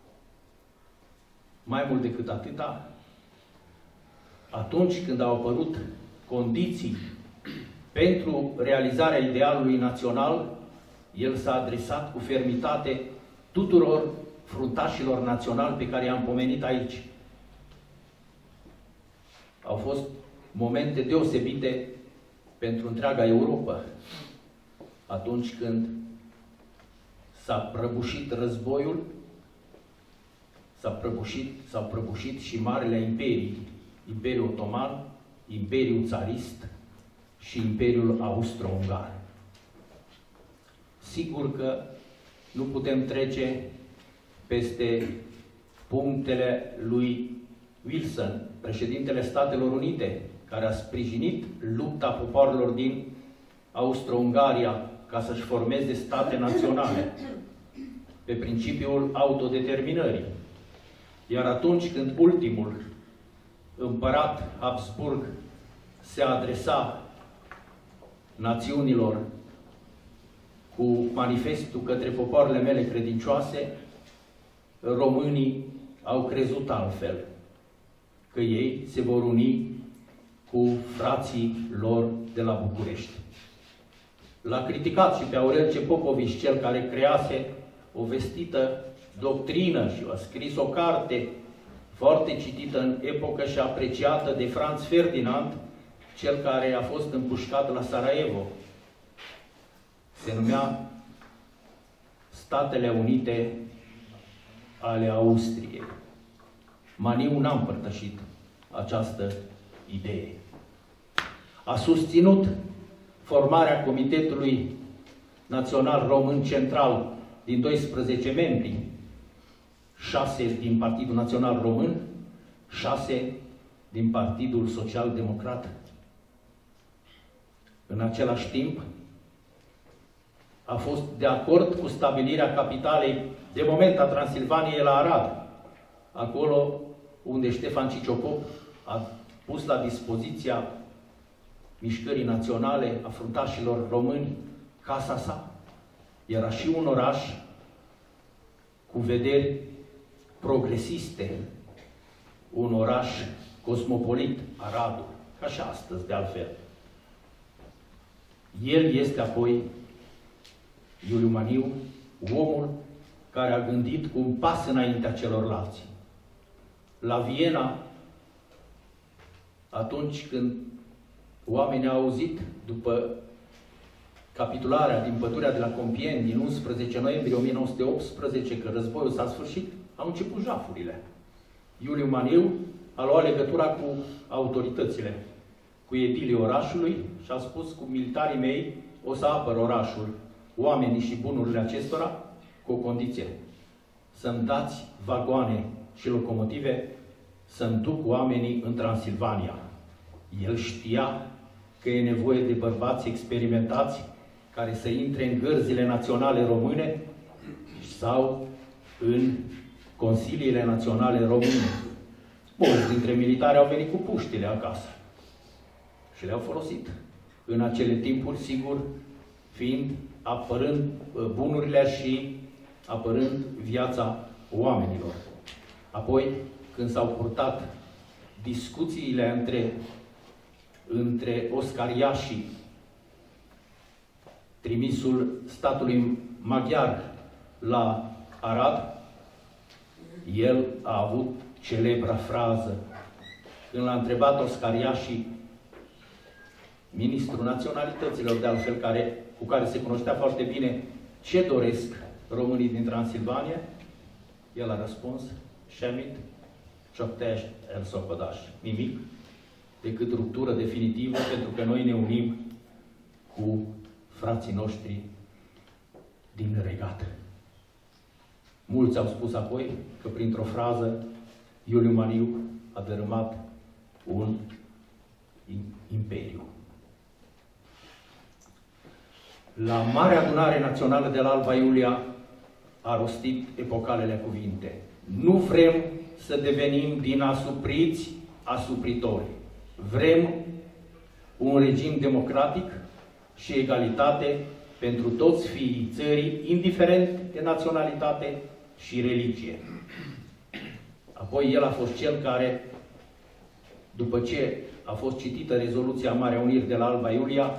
Mai mult decât atâta, atunci când au apărut condiții pentru realizarea idealului național, el s-a adresat cu fermitate tuturor fruntașilor naționali pe care i-am pomenit aici. Au fost momente deosebite pentru întreaga Europa, atunci când s-a prăbușit războiul, s-au prăbușit și marile imperii, Imperiul Otoman, Imperiul Țarist și Imperiul Austro-Ungar. Sigur că nu putem trece peste punctele lui Wilson, președintele Statelor Unite, care a sprijinit lupta popoarelor din Austro-Ungaria ca să-și formeze state naționale pe principiul autodeterminării. Iar atunci când ultimul împărat Habsburg se adresa națiunilor cu manifestul către popoarele mele credincioase, românii au crezut altfel, că ei se vor uni cu frații lor de la București. L-a criticat și pe Aurel Popovici, cel care crease o vestită doctrină și a scris o carte foarte citită în epocă și apreciată de Franz Ferdinand, cel care a fost împușcat la Sarajevo. Se numea Statele Unite ale Austriei. Maniu n-a împărtășit această idee. A susținut formarea Comitetului Național Român Central din 12 membri, 6 din Partidul Național Român, 6 din Partidul Social Democrat. În același timp, a fost de acord cu stabilirea capitalei de moment a Transilvaniei la Arad, acolo unde Ștefan Ciciocop a pus la dispoziția mișcării naționale a fruntașilor români casa sa. Era și un oraș cu vederi progresiste, un oraș cosmopolit, Aradul, ca și astăzi, de altfel. El este apoi, Iuliu Maniu, omul care a gândit cu un pas înaintea celorlalți. La Viena, atunci când oamenii au auzit, după capitularea din pădurea de la Compiègne din 11 noiembrie 1918, că războiul s-a sfârșit, au început jafurile. Iuliu Maniu a luat legătura cu autoritățile, cu edilii orașului și a spus: cu militarii mei o să apăr orașul, oamenii și bunurile acestora, cu o condiție: să-mi dați vagoane și locomotive să-mi duc oamenii în Transilvania. El știa că e nevoie de bărbați experimentați care să intre în gărzile naționale române sau în consiliile naționale române. Mulți dintre militari au venit cu puștile acasă și le-au folosit. În acele timpuri, sigur, apărând bunurile și apărând viața oamenilor. Apoi, când s-au purtat discuțiile între oscariașii, trimisul statului maghiar la Arad, el a avut celebra frază. Când l-a întrebat oscariașii, ministrul naționalităților, de altfel, cu care se cunoștea foarte bine, ce doresc românii din Transilvania, el a răspuns: semmit, csak test elszakadás. Nimic decât ruptură definitivă, pentru că noi ne unim cu frații noștri din regat. Mulți au spus apoi că printr-o frază Iuliu Maniu a dărâmat un imperiu. La Marea Adunare Națională de la Alba Iulia a rostit epocalele cuvinte: nu vrem să devenim din asupriți asupritori. Vrem un regim democratic și egalitate pentru toți fiii țării, indiferent de naționalitate și religie. Apoi el a fost cel care, după ce a fost citită rezoluția Marea Uniri de la Alba Iulia,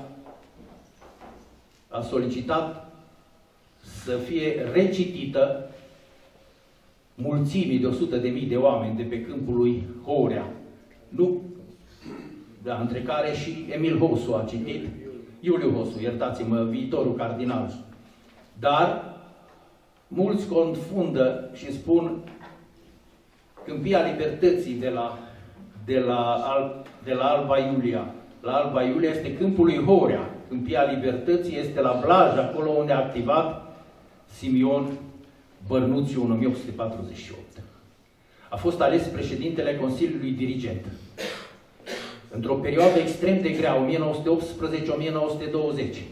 a solicitat să fie recitită mulțimii de 100.000 de oameni de pe câmpul lui Horea. Nu, da, între care și Emil Hosu a citit, Iuliu Hosu, iertați-mă, viitorul cardinal. Dar mulți confundă și spun Câmpia Libertății de la Alba Iulia. La Alba Iulia este câmpul lui Horea. Câmpia Libertății este la Blaj, acolo unde a activat Simion Bărnuțiu în 1848. A fost ales președintele Consiliului Dirigent. Într-o perioadă extrem de grea, 1918-1920.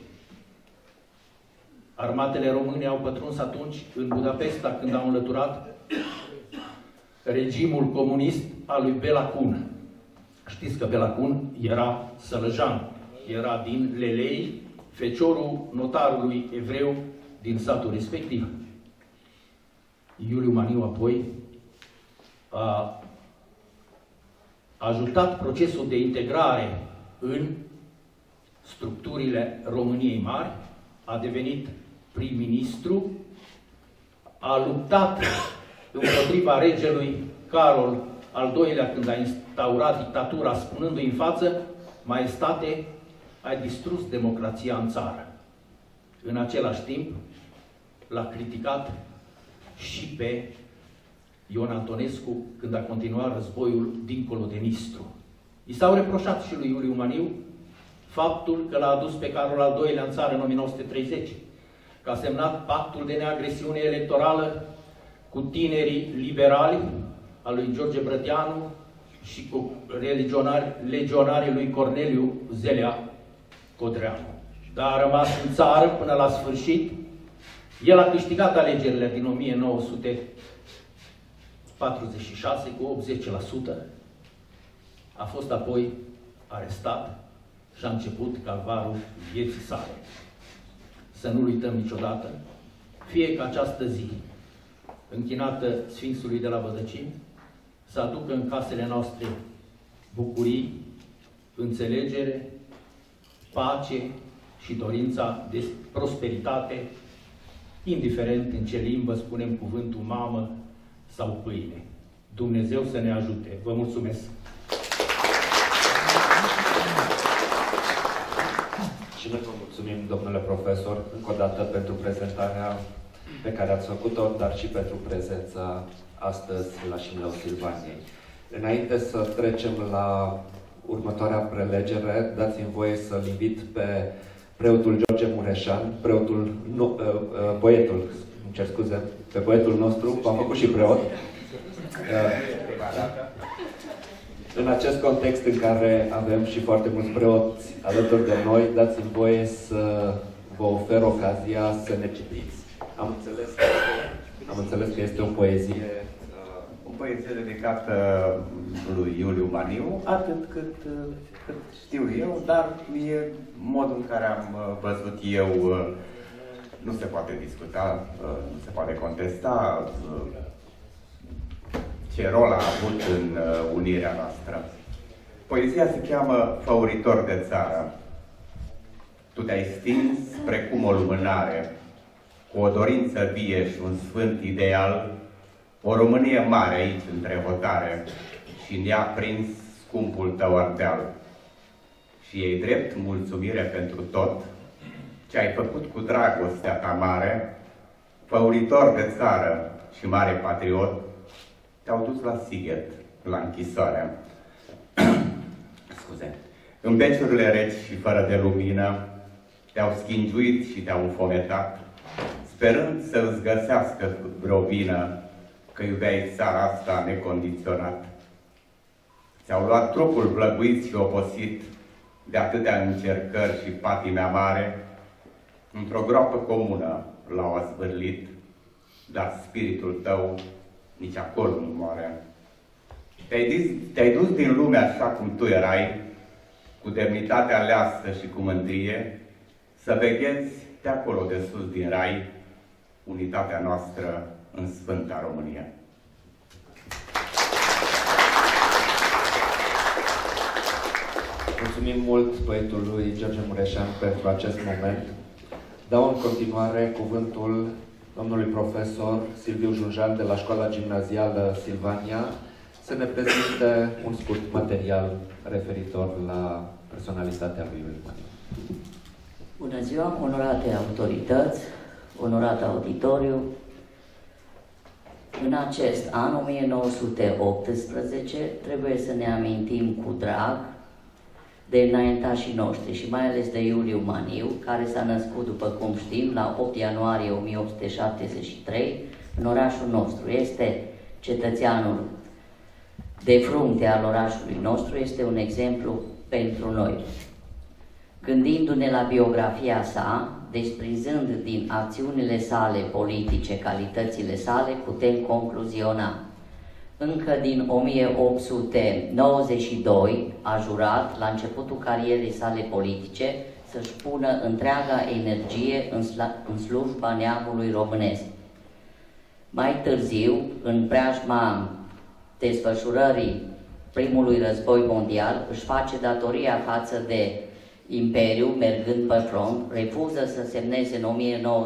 Armatele române au pătruns atunci în Budapesta, când au înlăturat regimul comunist al lui Bela Kun. Știți că Belacun era sălăjan, era din Lelei, feciorul notarului evreu din satul respectiv. Iuliu Maniu apoi a ajutat procesul de integrare în structurile României Mari, a devenit prim-ministru, a luptat împotriva regelui Carol al II-lea când a instaurat dictatura, spunându-i în față: Maestate, ai distrus democrația în țară. În același timp, l-a criticat și pe Ion Antonescu când a continuat războiul dincolo de Nistru. I s-au reproșat și lui Iuliu Maniu faptul că l-a adus pe Carol al II-lea în țară în 1930, că a semnat pactul de neagresiune electorală cu tinerii liberali al lui George Brătianu și cu legionarii lui Corneliu Zelea Codreanu. Dar a rămas în țară până la sfârșit. El a câștigat alegerile din 1946 cu 80%. A fost apoi arestat și a început calvarul vieții sale. Să nu-l uităm niciodată, fie că această zi, închinată Sfinxului de la Vădăcini, să aducă în casele noastre bucurii, înțelegere, pace și dorința de prosperitate, indiferent în ce limbă spunem cuvântul mamă sau pâine. Dumnezeu să ne ajute. Vă mulțumesc! Și noi vă mulțumim, domnule profesor, încă o dată pentru prezentarea pe care ați făcut-o, dar și pentru prezența astăzi la Șimleul Silvaniei. Înainte să trecem la următoarea prelegere, dați-mi voie să-l invit pe preotul George Mureșan, poetul, îmi cer scuze, pe poetul nostru, v-am făcut și preot. În acest context în care avem și foarte mulți preoți alături de noi, dați-mi voie să vă ofer ocazia să ne citiți. Am înțeles că este o poezie... O poezie dedicată lui Iuliu Maniu, atât cât știu eu, dar e modul în care am văzut eu, nu se poate discuta, nu se poate contesta ce rol a avut în unirea noastră. Poezia se cheamă Făuritor de țară. Tu te-ai stins precum o lumânare, cu o dorință vie și un sfânt ideal, o Românie mare aici între hotare, și în ea prins scumpul tău ardeal. Și ei drept mulțumire pentru tot ce ai făcut cu dragostea ta mare, făuritor de țară și mare patriot, te-au dus la Sighet, la închisoare. Scuze. În beciurile reci și fără de lumină, te-au schingiuit și te-au înfometat, sperând să îți găsească vreo vină că iubeai țara asta necondiționat. Ți-au luat trupul vlăguit și obosit de atâtea încercări și patime amare, într-o groapă comună l-au azvârlit, dar spiritul tău nici acolo nu moare. Te-ai dus din lume așa cum tu erai, cu demnitate aleasă și cu mândrie, să veghezi de acolo de sus din rai unitatea noastră în Sfânta România. Mulțumim mult poetului George Mureșan pentru acest moment. Dau în continuare cuvântul domnului profesor Silviu Junjan de la Școala Gimnazială Silvania să ne prezinte un scurt material referitor la personalitatea lui Iuliu Maniu. Bună ziua, onorate autorități, onorat auditoriu. În acest an, 1918, trebuie să ne amintim cu drag de înaintașii noștri și mai ales de Iuliu Maniu, care s-a născut, după cum știm, la 8 ianuarie 1873 în orașul nostru. Este cetățeanul de frunte al orașului nostru, este un exemplu pentru noi. Gândindu-ne la biografia sa, desprinzând din acțiunile sale politice calitățile sale, putem concluziona. încă din 1892 a jurat, la începutul carierei sale politice, să-și pună întreaga energie în slujba neamului românesc. Mai târziu, în preajma desfășurării primului război mondial, își face datoria față de Imperiu, mergând pe front, refuză să semneze în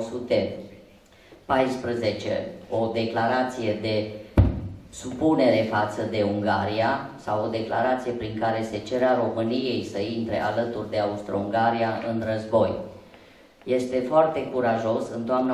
1914 o declarație de supunere față de Ungaria sau o declarație prin care se cerea României să intre alături de Austro-Ungaria în război. Este foarte curajos în toamna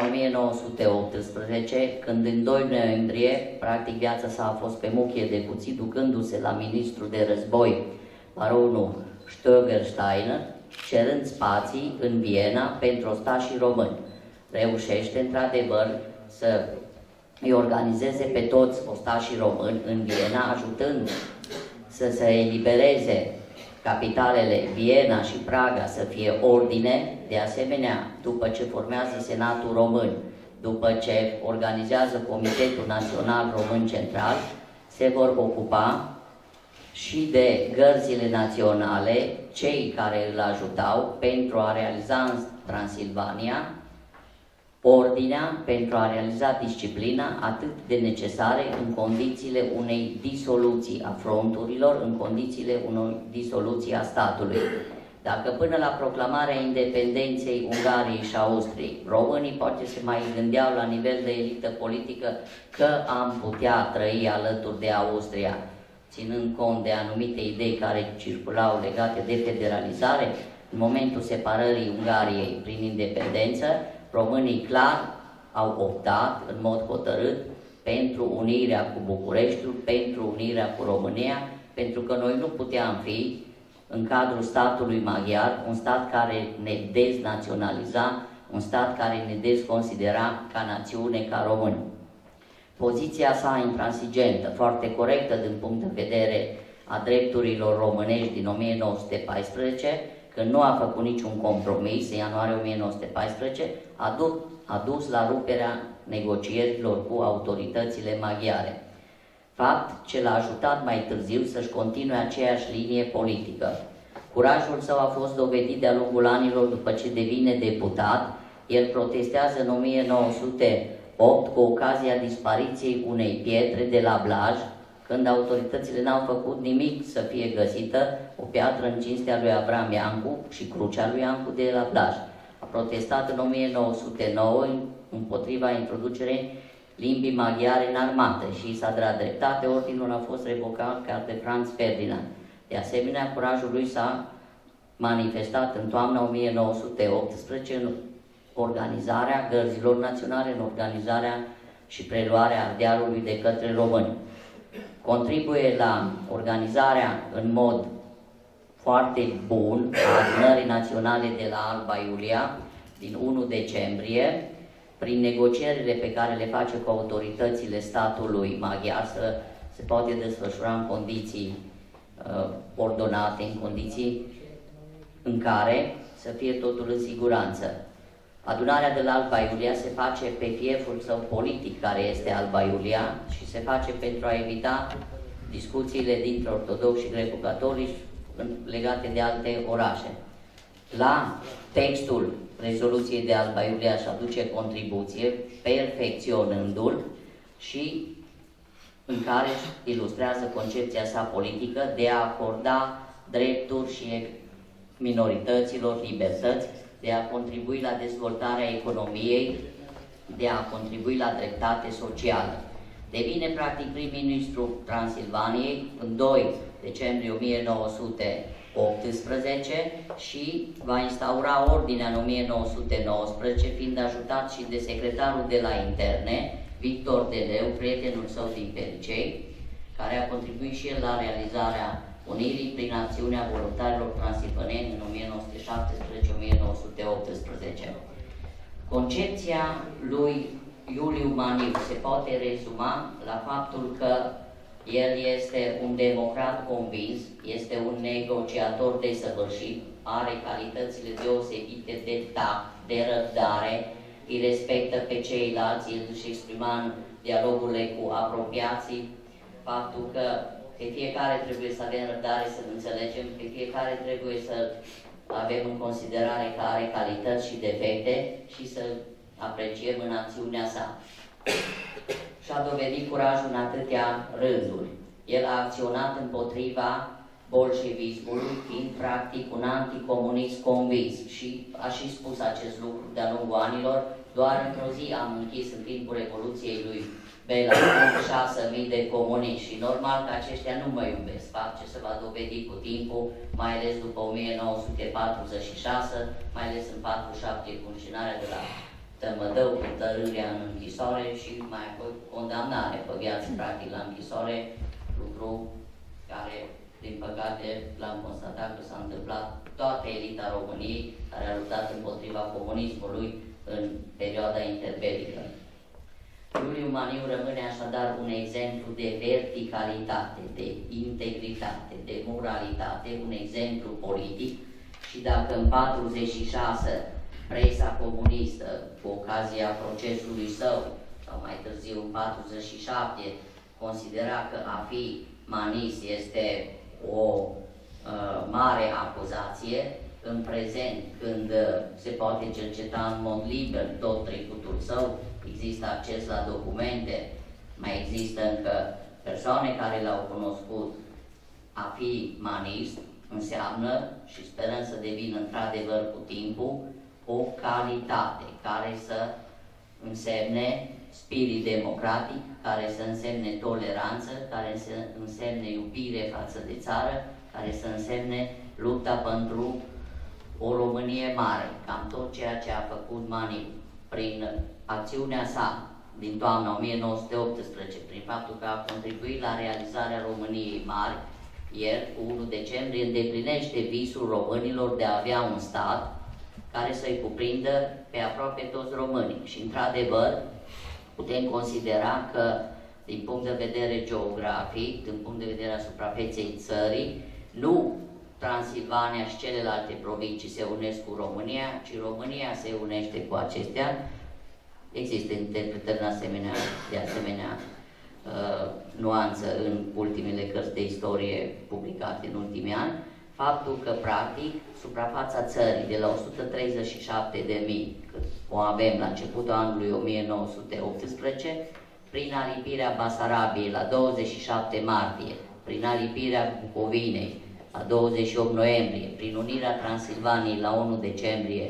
1918, când în 2 noiembrie, practic viața sa a fost pe muchie de cuțit, ducându-se la ministrul de război, baronul Stögersteiner, cerând spații în Viena pentru ostașii români. Reușește într-adevăr să îi organizeze pe toți ostașii români în Viena, ajutând să se elibereze capitalele Viena și Praga să fie ordine. De asemenea, după ce formează Senatul Român, după ce organizează Comitetul Național Român Central, se vor ocupa și de gărzile naționale, cei care îl ajutau pentru a realiza în Transilvania ordinea, pentru a realiza disciplina atât de necesare în condițiile unei disoluții a fronturilor, în condițiile unei disoluții a statului. Dacă până la proclamarea independenței Ungariei și Austriei, românii poate se mai gândeau la nivel de elită politică că am putea trăi alături de Austria, ținând cont de anumite idei care circulau legate de federalizare, în momentul separării Ungariei prin independență, românii clar au optat în mod hotărât pentru unirea cu Bucureștiul, pentru unirea cu România, pentru că noi nu puteam fi, în cadrul statului maghiar, un stat care ne deznaționaliza, un stat care ne desconsidera ca națiune, ca români. Poziția sa intransigentă, foarte corectă din punct de vedere a drepturilor românești din 1914, când nu a făcut niciun compromis, în ianuarie 1914, a dus la ruperea negocierilor cu autoritățile maghiare. Fapt ce l-a ajutat mai târziu să-și continue aceeași linie politică. Curajul său a fost dovedit de-a lungul anilor după ce devine deputat. El protestează în 1908 cu ocazia dispariției unei pietre de la Blaj, când autoritățile n-au făcut nimic să fie găsită o piatră în cinstea lui Avram Iancu și crucea lui Iancu de la Blaj. A protestat în 1909 împotriva introducerii limbii maghiare în armată și s-a dat dreptate, ordinul a fost revocat ca de Franz Ferdinand. De asemenea, curajul lui s-a manifestat în toamna 1918 în organizarea gărzilor naționale, în organizarea și preluarea Ardealului de către români. Contribuie la organizarea în mod foarte bun a Adunării Naționale de la Alba Iulia din 1 decembrie, prin negocierile pe care le face cu autoritățile statului maghiar, să se poate desfășura în condiții ordonate, în condiții în care să fie totul în siguranță. Adunarea de la Alba Iulia se face pe fieful său politic, care este Alba Iulia, și se face pentru a evita discuțiile dintre ortodoxi și greco-catolici legate de alte orașe. La textul rezoluției de Alba Iulia își aduce contribuție, perfecționându-l și în care își ilustrează concepția sa politică de a acorda drepturi și minorităților libertăți, de a contribui la dezvoltarea economiei, de a contribui la dreptate socială. Devine practic prim-ministru Transilvaniei în 2 decembrie 1918 și va instaura ordinea în 1919, fiind ajutat și de secretarul de la Interne, Victor Deleu, prietenul său din Pericei, care a contribuit și el la realizarea unirii prin acțiunea voluntarilor transilvaneni în 1917-1918. Concepția lui Iuliu Maniu se poate rezuma la faptul că el este un democrat convins, este un negociator desăvârșit, are calitățile deosebite de tact, de răbdare, îi respectă pe ceilalți, el își exprima în dialogurile cu apropiații faptul că pe fiecare trebuie să avem răbdare, să înțelegem, pe fiecare trebuie să avem în considerare că are calități și defecte și să apreciem în acțiunea sa. Și-a dovedit curajul în atâtea rânduri. El a acționat împotriva bolșevismului, fiind practic un anticomunist convins și a și spus acest lucru de-a lungul anilor. Doar într-o zi am închis în timpul Revoluției lui Bela 6.000 de comuniști și normal că aceștia nu mă iubesc, fapt ce se va dovedi cu timpul, mai ales după 1946, mai ales în 47 cu înșinarea de la Tămădău, cu tărârea în închisoare și mai apoi condamnare pe viață practic la închisoare, lucru care, din păcate, l-am constatat că s-a întâmplat toată elita României care a luptat împotriva comunismului în perioada interbelică. Iuliu Maniu rămâne așadar un exemplu de verticalitate, de integritate, de moralitate, un exemplu politic și dacă în 46 presa comunistă, cu ocazia procesului său, sau mai târziu în 47, considera că a fi manist este o mare acuzație, în prezent, când se poate cerceta în mod liber tot trecutul său, există acces la documente, mai există încă persoane care l-au cunoscut. A fi manist înseamnă, și sperăm să devină într-adevăr cu timpul, o calitate care să însemne spirit democratic, care să însemne toleranță, care să însemne iubire față de țară, care să însemne lupta pentru o Românie mare, cam tot ceea ce a făcut Maniu prin acțiunea sa din toamna 1918, prin faptul că a contribuit la realizarea României mari. Ieri, cu 1 decembrie, îndeplinește visul românilor de a avea un stat care să-i cuprindă pe aproape toți românii. Și, într-adevăr, putem considera că, din punct de vedere geografic, din punct de vedere a suprafeței țării, nu Transilvania și celelalte provincii se unesc cu România, ci România se unește cu acestea. Există interpretări de asemenea nuanță în ultimele cărți de istorie publicate în ultimii ani, faptul că, practic, suprafața țării de la 137.000, cât o avem la începutul anului 1918, prin alipirea Basarabiei la 27 martie, prin alipirea Bucovinei la 28 noiembrie, prin unirea Transilvaniei la 1 decembrie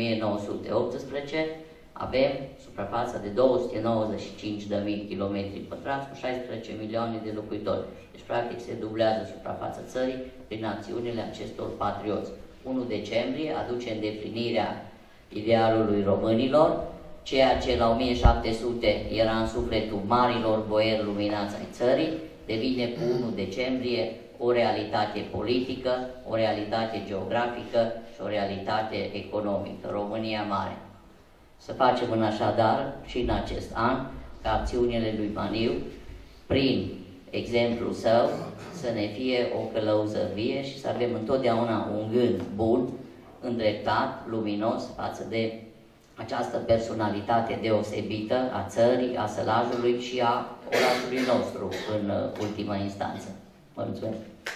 1918, avem suprafața de 295.000 km pătrați cu 16 milioane de locuitori. Deci, practic, se dublează suprafața țării prin acțiunile acestor patrioți. 1 decembrie aduce îndeplinirea idealului românilor, ceea ce la 1700 era în sufletul marilor boieri luminați ai țării, devine cu 1 decembrie o realitate politică, o realitate geografică și o realitate economică. România mare. Să facem în așadar și în acest an ca acțiunile lui Maniu, prin exemplul său, să ne fie o călăuză vie și să avem întotdeauna un gând bun, îndreptat, luminos față de această personalitate deosebită a țării, a Sălajului și a orașului nostru în ultima instanță. Vă mulțumesc!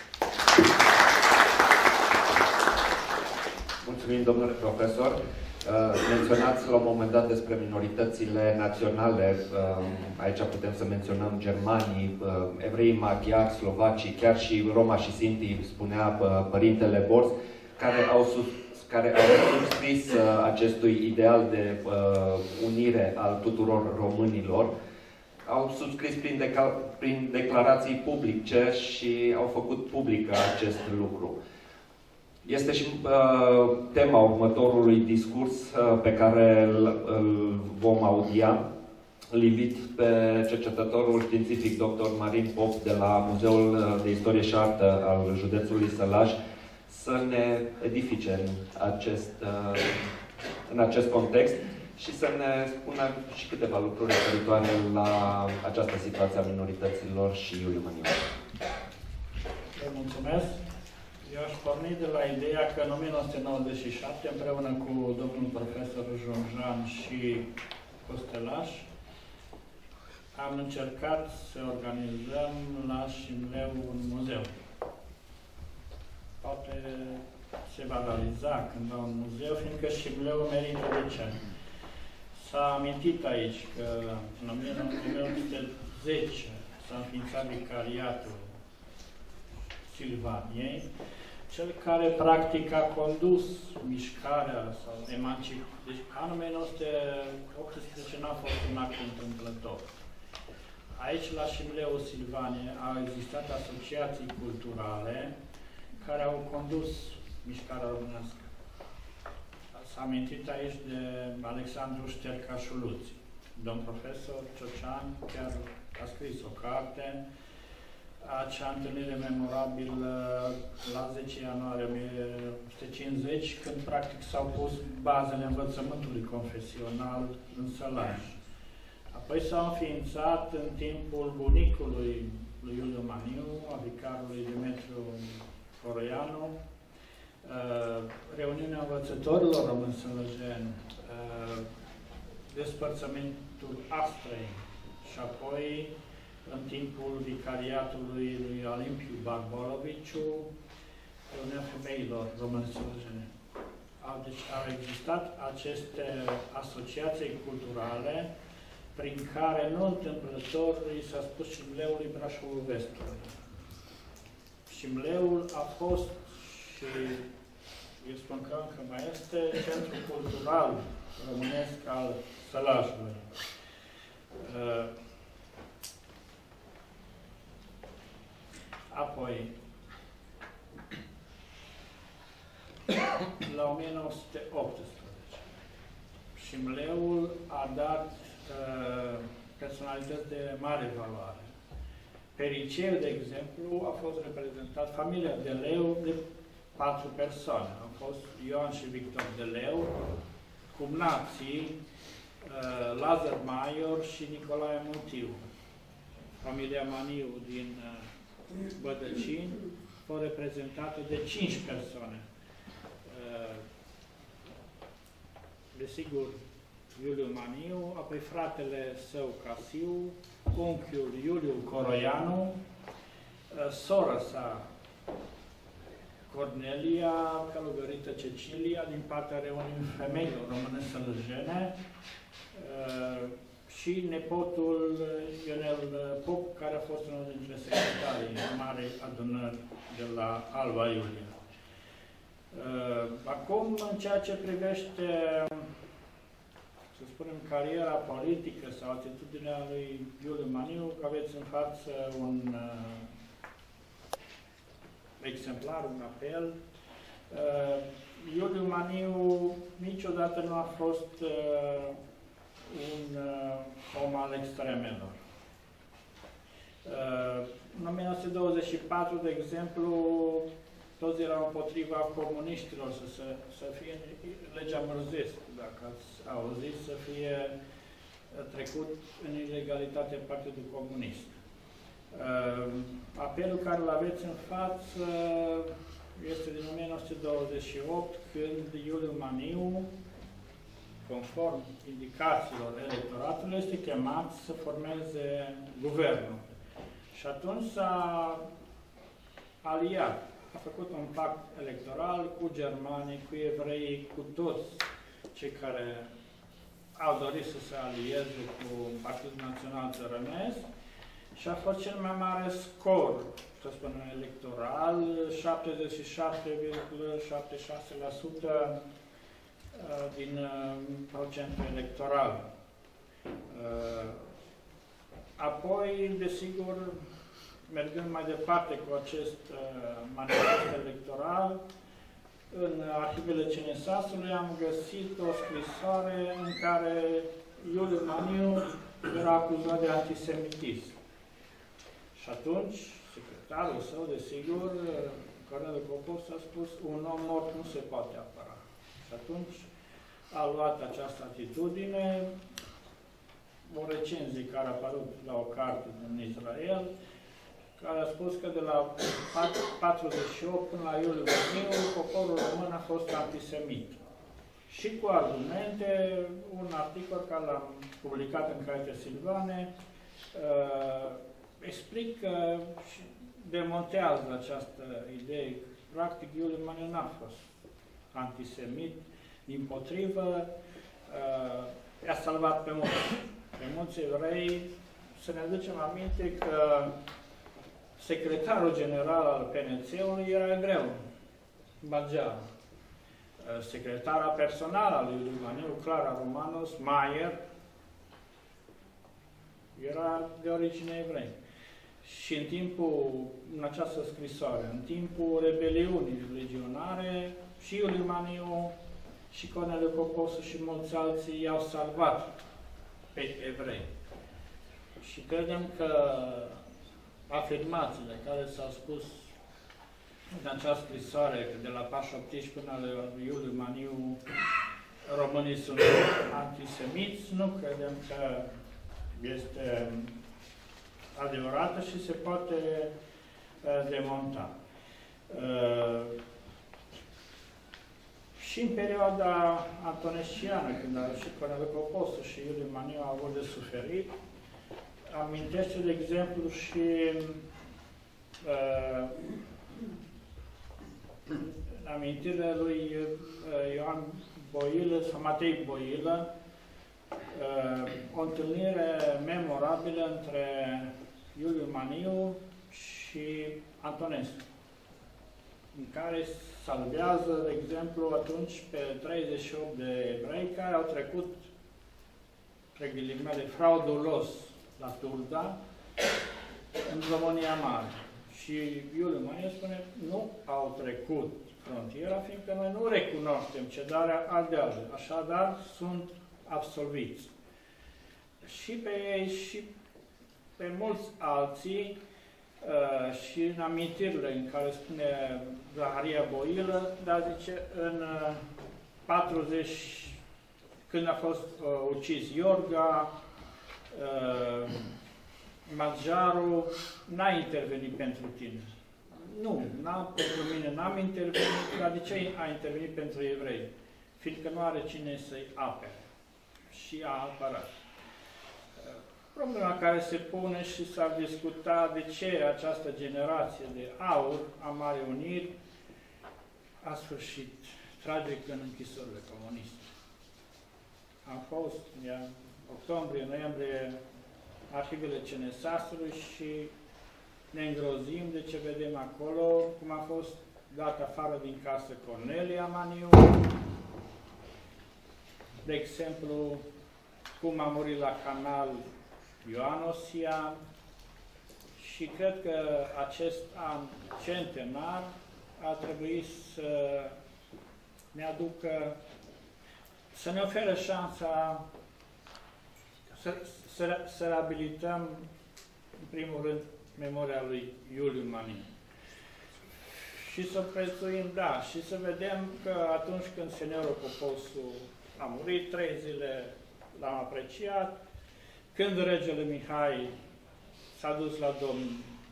Mulțumim, domnule profesor. Menționați la un moment dat despre minoritățile naționale. Aici putem să menționăm germanii, evreii maghiari, slovacii, chiar și Roma și Sinti, spunea părintele Borz, care au subscris acestui ideal de unire al tuturor românilor. Au subscris prin declarații publice și au făcut public acest lucru. Este și tema următorului discurs pe care îl vom audia. Îl invit pe cercetătorul științific dr. Marin Pop de la Muzeul de Istorie și Artă al județului Sălaj să ne edifice în acest context și să ne spună și câteva lucruri referitoare la această situație a minorităților și Iuliu Maniu. Vă mulțumesc! Eu aș porni de la ideea că în 1997, împreună cu domnul profesor Jonjan și Costelaș, am încercat să organizăm la Șimleu un muzeu. Poate se va realiza cândva un muzeu, fiindcă Șimleu merită de ce. S-a amintit aici că în 1910 s-a înființat vicariatul Silvaniei, cel care practic a condus mișcarea sau emanciparea. Deci anul 1918 n-a fost un act întâmplător. Aici, la Șimleu Silvanie, au existat asociații culturale care au condus mișcarea românească. S-a amintit aici de Alexandru Ștercașuluț. Domn profesor Ciocean chiar a scris o carte, acea întâlnire memorabilă la 10 ianuarie 1950, când practic s-au pus bazele învățământului confesional în Sălaj. Apoi s-au înființat în timpul bunicului lui Iuliu Maniu, a vicarului Dumitru Coroianu, reuniunea învățătorilor români sălăjeni, despărțământul Astrei și apoi în timpul vicariatului lui Olimpiu Barboloviciu, reuniunea femeilor români sălăjeni. Deci au existat aceste asociații culturale prin care, nu întâmplător, i s-a spus Șimleului Brașovul Vestului. Șimleul a fost și eu spun că încă mai este centru cultural românesc al Sălajului. Apoi, la 1918, Șimleul a dat personalități de mare valoare. Periceu, de exemplu, a fost reprezentat, familia de Leu, de 4 persoane. Au fost Ioan și Victor de Leu, cumnații Lazar Maior și Nicolae Mutiu. Familia Maniu din Bădăcini fost reprezentată de 5 persoane. Desigur, Iuliu Maniu, apoi fratele său Casiu, unchiul Iuliu Coroianu, sora sa Cornelia, călugărită Cecilia, din partea reuniunii femeilor române sălăjene, și nepotul Ionel Pop, care a fost unul dintre secretarii Marei Adunări de la Alba Iulia. Acum, în ceea ce privește, să spunem, cariera politică sau atitudinea lui Iuliu Maniu, aveți în față un exemplar, un apel. Iuliu Maniu niciodată nu a fost un om al extremelor. În 1924, de exemplu, toți erau împotriva comuniștilor să fie legea Mărzescu, dacă ați auzit, să fie trecut în ilegalitate Partidul Comunist. Apelul care îl aveți în față este din 1928, când Iuliu Maniu, conform indicațiilor electoratului, este chemat să formeze guvernul. Și atunci s-a aliat. A făcut un pact electoral cu germanii, cu evreii, cu toți cei care au dorit să se alieze cu Partidul Național Țărănesc și a fost cel mai mare scor, să spunem, electoral, 77,76% din procentul electoral. Apoi, desigur, mergând mai departe cu acest manifest electoral, în arhivele CNSAS-ului am găsit o scrisoare în care Iuliu Maniu era acuzat de antisemitism. Și atunci, secretarul său, desigur, Corneliu Popov, s-a spus, un om mort nu se poate apăra. Și atunci a luat această atitudine, o recenzie care a apărut la o carte din Israel, care a spus că de la 48 până la Iuliu Maniu, poporul român a fost antisemit. Și cu argumente, un articol care l-am publicat în Cartea Silvane, explică și demontează această idee. Practic, Iuliu Maniu n-a fost antisemit, dimpotrivă, i-a salvat pe mulți evrei. Să ne aducem aminte că secretarul general al PNC-ului era evreu, maghiar. Secretara personală a lui Iuliu Maniu, Clara Romanos Maier, era de origine evrei. Și în această scrisoare, în timpul rebeliunii legionare, și Iuliu Maniu, și Corneliu Coposu și mulți alții i-au salvat pe evrei. Și credem că afirmațiile care s-au spus în această scrisoare, de la pași optici până la Iuliu Maniu, românii sunt antisemiți, nu credem că este adevărată și se poate demonta. Și în perioada antonesciană, când a ieșit Corneliu Coposu și Iuliu Maniu au avut de suferit, amintește, de exemplu, și amintirile lui Ioan Boilă sau Matei Boilă, o întâlnire memorabilă între Iuliu Maniu și Antonescu, în care salvează, de exemplu, atunci pe 38 de evrei care au trecut, între ghilimele, fraudulos la Turda, în România Mare. Și Iuliu Maniu spune, nu au trecut frontiera, fiindcă noi nu recunoaștem cedarea aldeală. Așadar, sunt absolviți. Și pe ei și pe mulți alții, și în amintirile în care spune Zaharia Boilă, dar zice, în 40, când a fost ucis Iorga, Magjaru n-a intervenit pentru tine. Nu, pentru mine n-am intervenit, dar de ce a intervenit pentru evrei? Fiindcă nu are cine să-i apere. Și a apărat. Problema care se pune și s-ar discuta de ce această generație de aur a Marii Uniri a sfârșit tragic în închisorile comuniste. Am fost în octombrie, noiembrie, arhivele CNSAS-ului și ne îngrozim de ce vedem acolo, cum a fost dat afară din casă Cornelia Maniu, de exemplu, cum a murit la canal Ioan Osia, și cred că acest an centenar ar trebui să ne aducă, să ne ofere șansa să reabilităm, în primul rând, memoria lui Iuliu Maniu. Și să prețuim, da, și să vedem că atunci când seniorul Coposu a murit, 3 zile l-am apreciat, când regele Mihai s-a dus la Domn,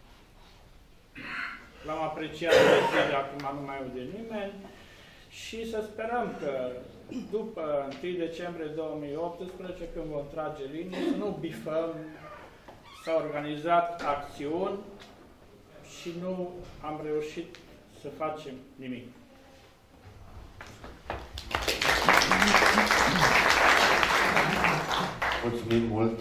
l-am apreciat 3 zile, acum nu mai aude nimeni, și să sperăm că după 1 decembrie 2018, când vom trage linii, să nu bifăm. S-au organizat acțiuni și nu am reușit să facem nimic. Mulțumim mult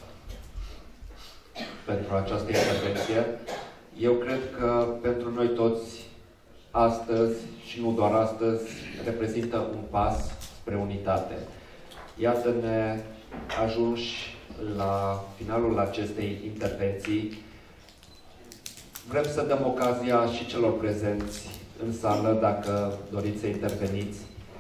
pentru această intervenție. Eu cred că pentru noi toți, astăzi și nu doar astăzi, reprezintă un pas spre unitate. Iată-ne ajunși la finalul acestei intervenții. Vrem să dăm ocazia și celor prezenți în sală, dacă doriți să interveniți,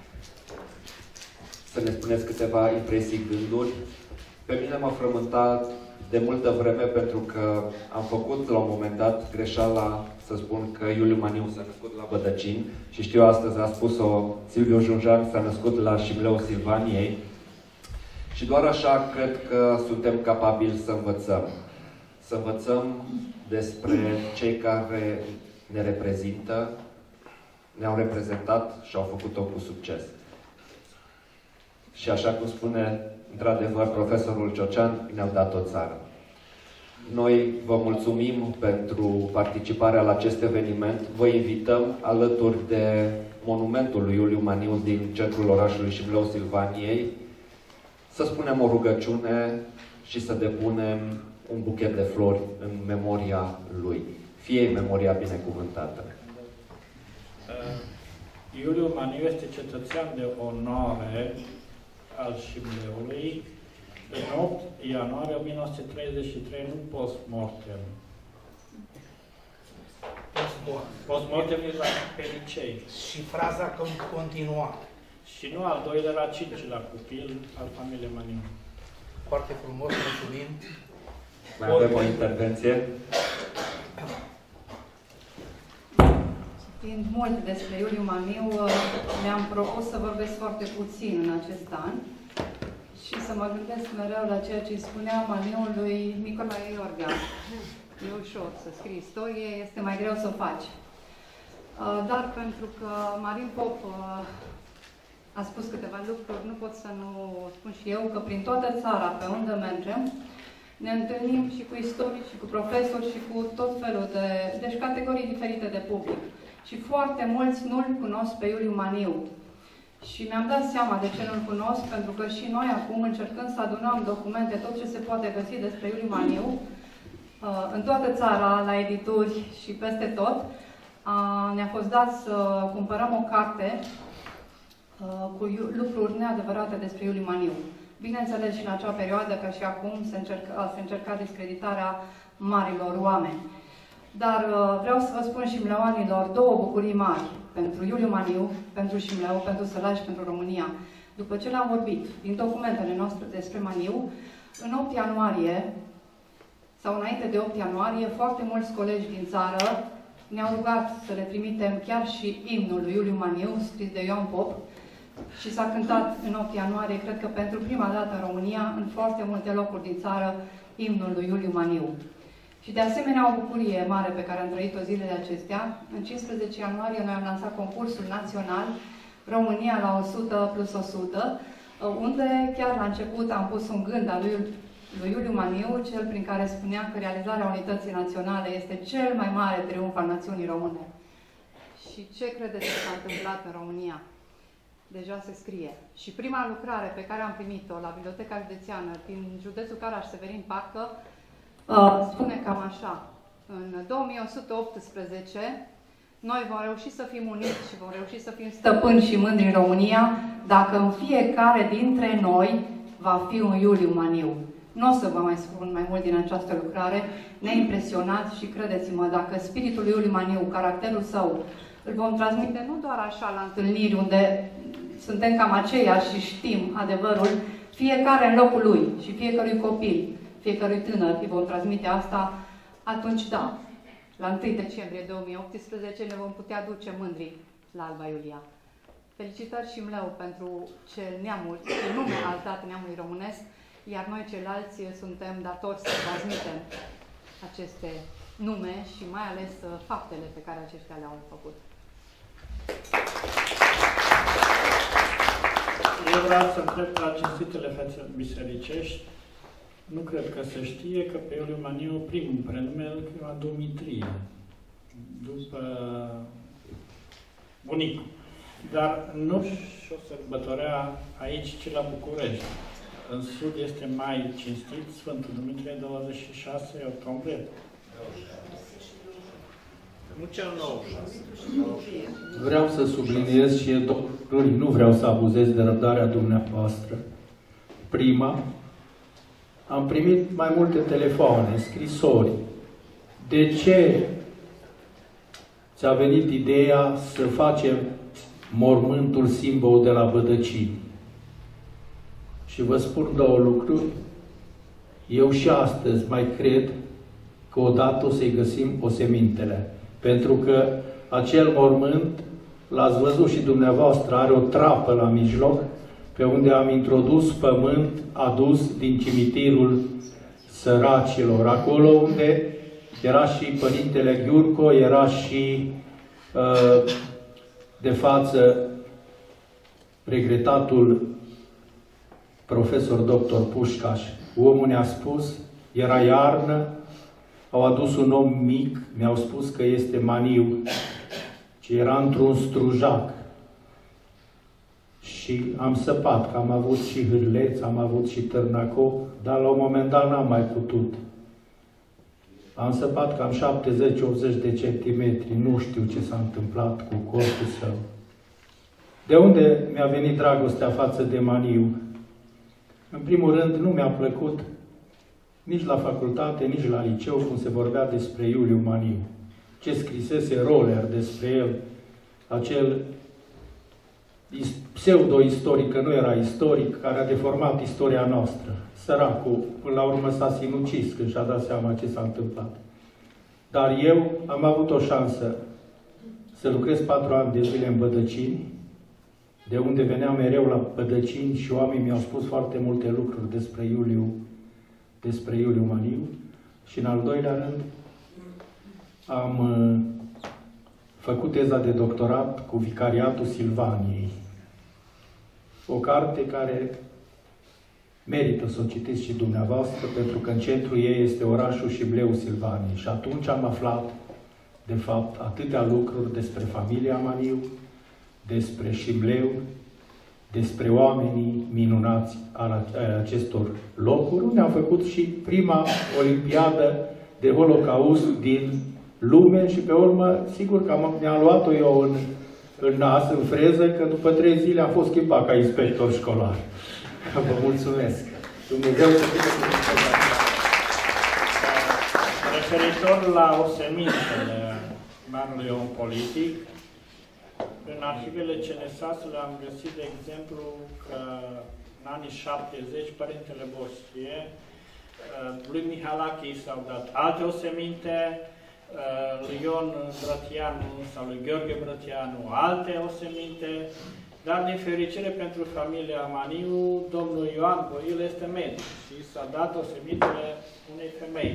să ne spuneți câteva impresii, gânduri. Pe mine m-a frământat de multă vreme, pentru că am făcut la un moment dat greșeala să spun că Iuliu Maniu s-a născut la Bădăcini și știu, astăzi a spus-o Silviu Junjan, s-a născut la Șimleu Silvaniei. Și doar așa cred că suntem capabili să învățăm. Să învățăm despre cei care ne reprezintă, ne-au reprezentat și au făcut-o cu succes. Și așa cum spune, într-adevăr, profesorul Ciocean, ne-au dat o țară. Noi vă mulțumim pentru participarea la acest eveniment. Vă invităm alături de monumentul lui Iuliu Maniu din centrul orașului Șimleu Silvaniei să spunem o rugăciune și să depunem un buchet de flori în memoria lui. Fie memoria binecuvântată. Iuliu Maniu este cetățean de onoare al Șimleului în 8 ianuarie 1933, nu post-mortem. Post-mortem era pe licei. Și fraza continua. Și nu al doilea, la 5-lea copil al familiei Maniu. Foarte frumos, mulțumim. Mai avem o intervenție? Fiind multe despre Iuliu Maniu, mi-am propus să vorbesc foarte puțin în acest an și să mă gândesc mereu la ceea ce îi spunea Maniu lui Nicolae Iorga. E ușor să scrii istorie, este mai greu să o faci. Dar pentru că Marin Pop a spus câteva lucruri, nu pot să nu spun și eu că prin toată țara, pe unde mergem, ne întâlnim și cu istorici, și cu profesori, și cu tot felul de deci categorii diferite de public. Și foarte mulți nu-l cunosc pe Iuliu Maniu. Și mi-am dat seama de ce nu-l cunosc, pentru că și noi acum, încercând să adunăm documente, tot ce se poate găsi despre Iuliu Maniu, în toată țara, la edituri și peste tot, ne-a fost dat să cumpărăm o carte cu lucruri neadevărate despre Iuliu Maniu. Bineînțeles și în acea perioadă, ca și acum, se încerca discreditarea marilor oameni. Dar vreau să vă spun șimleoanilor două bucurii mari pentru Iuliu Maniu, pentru Șimleu, pentru Sălaj și pentru România. După ce le-am vorbit din documentele noastre despre Maniu, în 8 ianuarie, sau înainte de 8 ianuarie, foarte mulți colegi din țară ne-au rugat să le trimitem chiar și imnul lui Iuliu Maniu, scris de Ioan Pop, și s-a cântat în 8 ianuarie, cred că pentru prima dată în România, în foarte multe locuri din țară, imnul lui Iuliu Maniu. Și de asemenea o bucurie mare pe care am trăit-o zilele acestea. În 15 ianuarie noi am lansat concursul național România la 100 plus 100, unde chiar la început am pus un gând al lui Iuliu Maniu, cel prin care spunea că realizarea unității naționale este cel mai mare triumf al națiunii române. Și ce credeți că s-a întâmplat în România? Deja se scrie. Și prima lucrare pe care am primit-o la Biblioteca Județeană din județul Caraș-Severin Parcă spune cam așa. În 2118 noi vom reuși să fim uniți și vom reuși să fim stăpâni și mândri în România dacă în fiecare dintre noi va fi un Iuliu Maniu. Nu o să vă mai spun mai mult din această lucrare. Ne-a impresionat și credeți-mă, dacă spiritul lui Iuliu Maniu, caracterul său, îl vom transmite nu doar așa la întâlniri unde suntem cam aceiași și știm adevărul, fiecare în locul lui și fiecărui copil, fiecărui tânăr îi vom transmite asta, atunci da, la 1 decembrie 2018 ne vom putea duce mândri la Alba Iulia. Felicitări Șimleu pentru ce nume ați dat neamului românesc, iar noi ceilalți suntem datori să transmitem aceste nume și mai ales faptele pe care aceștia le-au făcut. Eu vreau să întreb la cinstitele fețe bisericești. Nu cred că se știe că pe Iuliu Maniu primul prenume îl chema Dumitrie, după bunicul. Dar nu și-o sărbătorea aici, ci la București. În sud este mai cinstit Sfântul Dumitrie, 26 octombrie. Nu cel 96. Vreau să subliniez și doctorii, nu vreau să abuzez de răbdarea dumneavoastră. Prima, am primit mai multe telefoane, scrisori. De ce ți-a venit ideea să facem mormântul simbol de la Bădăcini? Și vă spun două lucruri. Eu și astăzi mai cred că odată o să-i găsim osemintele. Pentru că acel mormânt, l-ați văzut și dumneavoastră, are o trapă la mijloc, pe unde am introdus pământ adus din cimitirul săracilor. Acolo unde era și Părintele Ghiurco, era și de față regretatul profesor doctor Pușcaș. Omul ne-a spus, era iarnă, au adus un om mic, mi-au spus că este Maniu, ce era într-un strujac. Și am săpat, că am avut și hârleț, am avut și târnacop, dar la un moment dat n-am mai putut. Am săpat cam 70-80 de centimetri, nu știu ce s-a întâmplat cu corpul său. De unde mi-a venit dragostea față de Maniu? În primul rând, nu mi-a plăcut nici la facultate, nici la liceu, cum se vorbea despre Iuliu Maniu. Ce scrisese Roller despre el, acel pseudo-istoric, că nu era istoric, care a deformat istoria noastră. Săracul, până la urmă, s-a sinucis când și-a dat seama ce s-a întâmplat. Dar eu am avut o șansă să lucrez 4 ani de zile în Bădăcini, de unde veneam mereu la Bădăcini și oamenii mi-au spus foarte multe lucruri despre Iuliu Maniu. Și în al doilea rând, am făcut teza de doctorat cu Vicariatul Silvaniei. O carte care merită să o citiți și dumneavoastră, pentru că în centrul ei este orașul Șibleu Silvaniei. Și atunci am aflat, de fapt, atâtea lucruri despre familia Maniu, despre Șibleu, despre oamenii minunați al acestor locuri, unde am făcut și prima olimpiadă de Holocaust din lume și pe urmă, sigur că mi-am luat-o eu în nas, în freză, că după 3 zile am fost schimbat ca inspector școlar. Vă mulțumesc! Dumnezeu să fie referitor la osemintele marelui om politic, în arhivele CNSAS-ului am găsit, de exemplu, că în anii 70, părintele Boschie, lui Mihalache i s-au dat alte oseminte, lui Ion Brătianu sau lui Gheorghe Brătianu alte oseminte, dar din fericire pentru familia Maniu, domnul Ioan Boil este medic și s-a dat osemintele unei femei.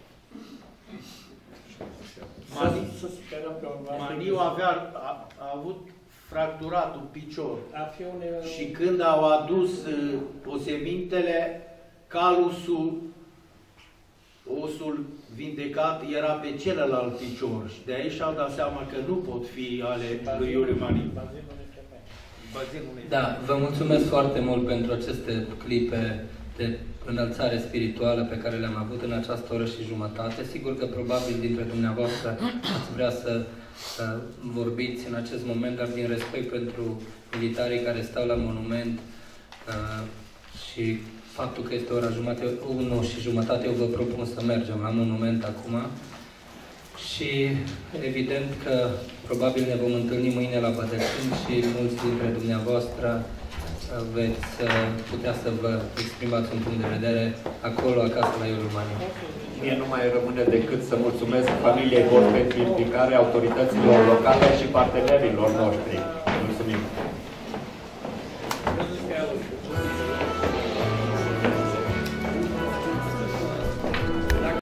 Să sperăm că Maniu a avut fracturatul picior. Și când au adus osemintele, calusul, osul vindecat, era pe celălalt picior. Și de aici și-au dat seama că nu pot fi ale lui Iuliu Maniu. Da, vă mulțumesc foarte mult pentru aceste clipe de înălțare spirituală pe care le-am avut în această oră și jumătate. Sigur că probabil dintre dumneavoastră ați vrea să vorbiți în acest moment, dar din respect pentru militarii care stau la monument și faptul că este ora 1:30, eu vă propun să mergem la monument acum. Și evident că probabil ne vom întâlni mâine la Bădăcini și mulți dintre dumneavoastră veți putea să vă exprimați un punct de vedere acolo, acasă, la Iuliu Maniu. Mie nu mai rămâne decât să mulțumesc familiei Borfet Implicare, autorităților locale și partenerilor noștri. Mulțumim!